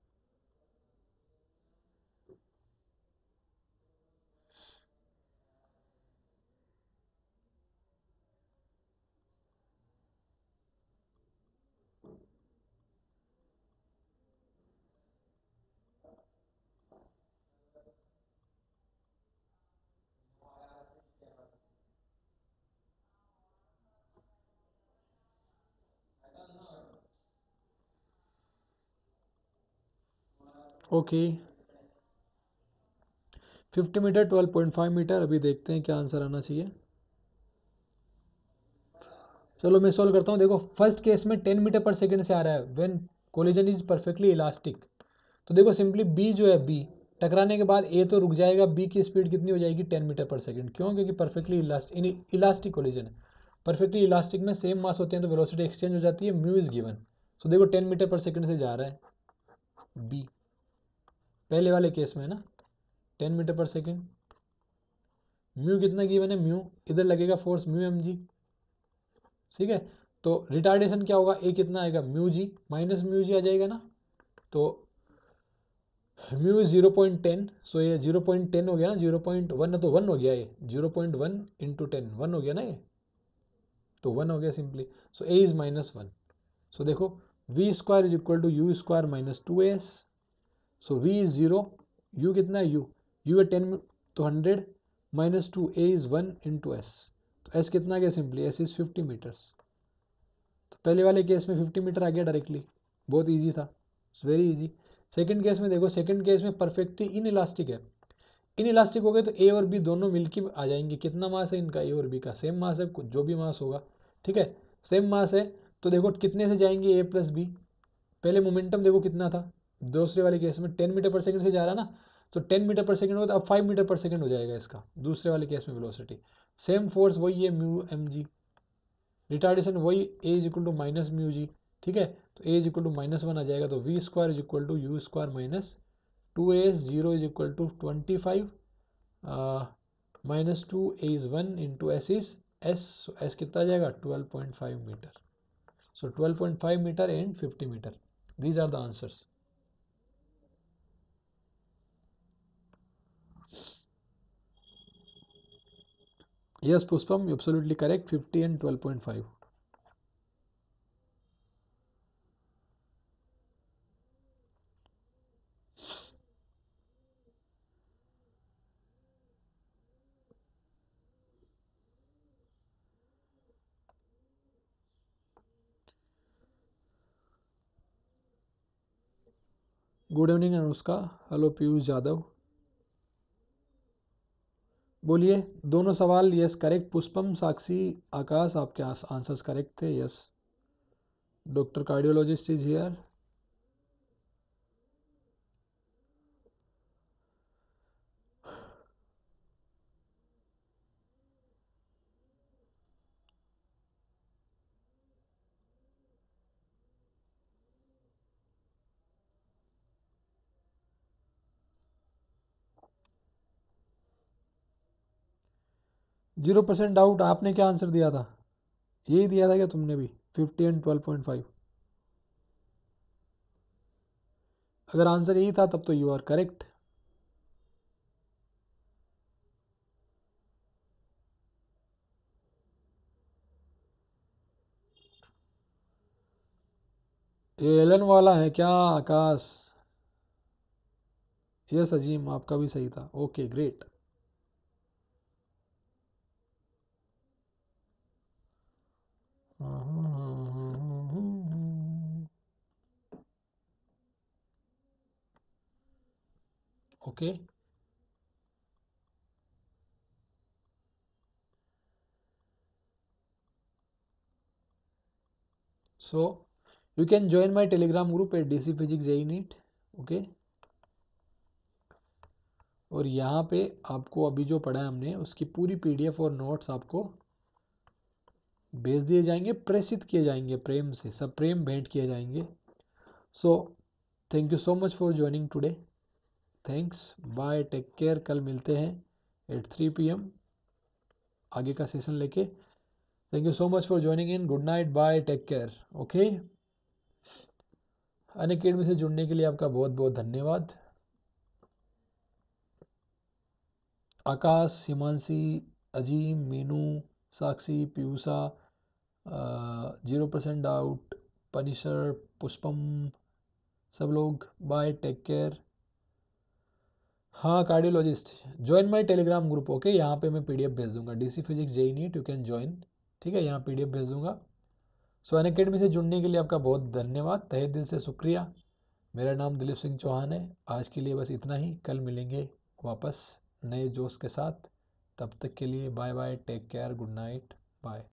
Okay 50 metre 12.5 metre, अभी देखते हैं क्या आंसर आना चाहिए। चलो मैं सॉल्व करता हूँ। देखो फर्स्ट केस में 10 मीटर पर सेकंड से आ रहा है when collision is perfectly elastic. तो देखो सिंपली बी जो है, बी टकराने के बाद ए तो रुक जाएगा, बी की स्पीड कितनी हो जाएगी 10 मीटर पर सेकंड। क्यों? क्योंकि परफेक्टली इलास्टिक कोलिजन है। परफेक्टली इलास्टिक में सेम मास होते हैं तो वेलोसिटी एक्सचेंज हो जाती है, म्यू इज गिवन। सो देखो 10 मीटर पर सेकंड से जा रहा है बी, पहले वाले केस में है ना, 10 मीटर पर सेकंड। म्यू कितना गिवन है, म्यू इधर लगेगा फोर्स म्यू एम जी, ठीक है। तो रिटार्डेशन क्या होगा, ए कितना आएगा mu G minus mu G आ जाएगा ना। तो म्यू 0.10, सो ये 0.10 हो गया ना, 0.1 तो 1 हो गया, ये 0.1 इंटू 10 1 हो गया ना ये, तो 1 हो गया simply. So A is -1। So देखो V square is equal to U square minus 2as। So V is 0, U कितना है, यू है 10 तो 100 -2 ए इज 1 इंटू एस। तो एस कितना आ गया सिंपली, एस इज 50 मीटर्स। तो पहले वाले केस में 50 मीटर आ गया डायरेक्टली, बहुत ईजी था, it's very easy. Second case में देखो, सेकंड केस में परफेक्टली इन इलास्टिक है। इन इलास्टिक हो गए तो ए और बी दोनों मिलके आ जाएंगे। कितना मास है इनका, ए और बी का सेम मास है, जो भी मास होगा, ठीक है सेम मास है। तो देखो कितने से जाएंगे ए प्लस बी, पहले मोमेंटम देखो कितना था, दूसरे वाले केस में 10 मीटर पर सेकंड से जा रहा ना, तो 10 मीटर पर सेकंड होगा तो अब 5 मीटर पर सेकंड हो जाएगा इसका, दूसरे वाले केस में वेलोसिटी। सेम फोर्स वही है म्यू एम जी, रिटार्डेशन वही, A is equal to minus mu G, ठीक है। तो ए इज इक्वल टू -1 आ जाएगा, तो V square is equal to U square minus 2as, 0 is equal to 25 -2 a is 1 into S is S. S कितना आ जाएगा 12.5 metre. So 12.5 metre and 50 metre, these are the answers. Yes, Pushpam, you're absolutely correct. 50 and 12.5. Good evening Anushka. Hello Piyush Yadav. बोलिए, दोनों सवाल yes correct. Pushpam, Sakshi, Akash, आपके answers correct थे। Yes, doctor cardiologist is here. 0% doubt. आपने क्या आंसर दिया था? यही दिया था क्या तुमने भी? 50 एंड 12.5। अगर आंसर यही था तब तो यू आर करेक्ट। ये एलन वाला है क्या आकाश? यस अजीम, आपका भी सही था। Okay great. Okay, so you can join my Telegram group at DC Physics JEE NEET। Okay, और यहाँ पे आपको अभी जो पढ़ा है हमने उसकी पूरी PDF और नोट्स आपको भेज दिए जाएंगे, प्रेषित किए जाएंगे प्रेम से, सब प्रेम भेंट किए जाएंगे। So thank you so much for joining today. Thanks, bye, take care. कल मिलते हैं एट 3 PM आगे का सेशन लेके। Thank you so much for joining in. Good night, bye, take care. Okay, Unacademy से जुड़ने के लिए आपका बहुत बहुत धन्यवाद। आकाश, हिमांशी, अजीम, मीनू, साक्षी, पीयूषा, 0% डाउट, पनिशर, पुष्पम, सब लोग बाय, टेक केयर। हाँ cardiologist, join my Telegram group. Okay, यहाँ पे मैं PDF भेज दूंगा। DC Physics JEE NEET, you can join. ठीक है, यहाँ PDF भेज दूंगा। सो अनअकैडमी से जुड़ने के लिए आपका बहुत धन्यवाद, तहे दिल से शुक्रिया। मेरा नाम दिलीप सिंह चौहान है। आज के लिए बस इतना ही, कल मिलेंगे वापस नए जोश के साथ। तब तक के लिए bye bye, take care, good night, bye.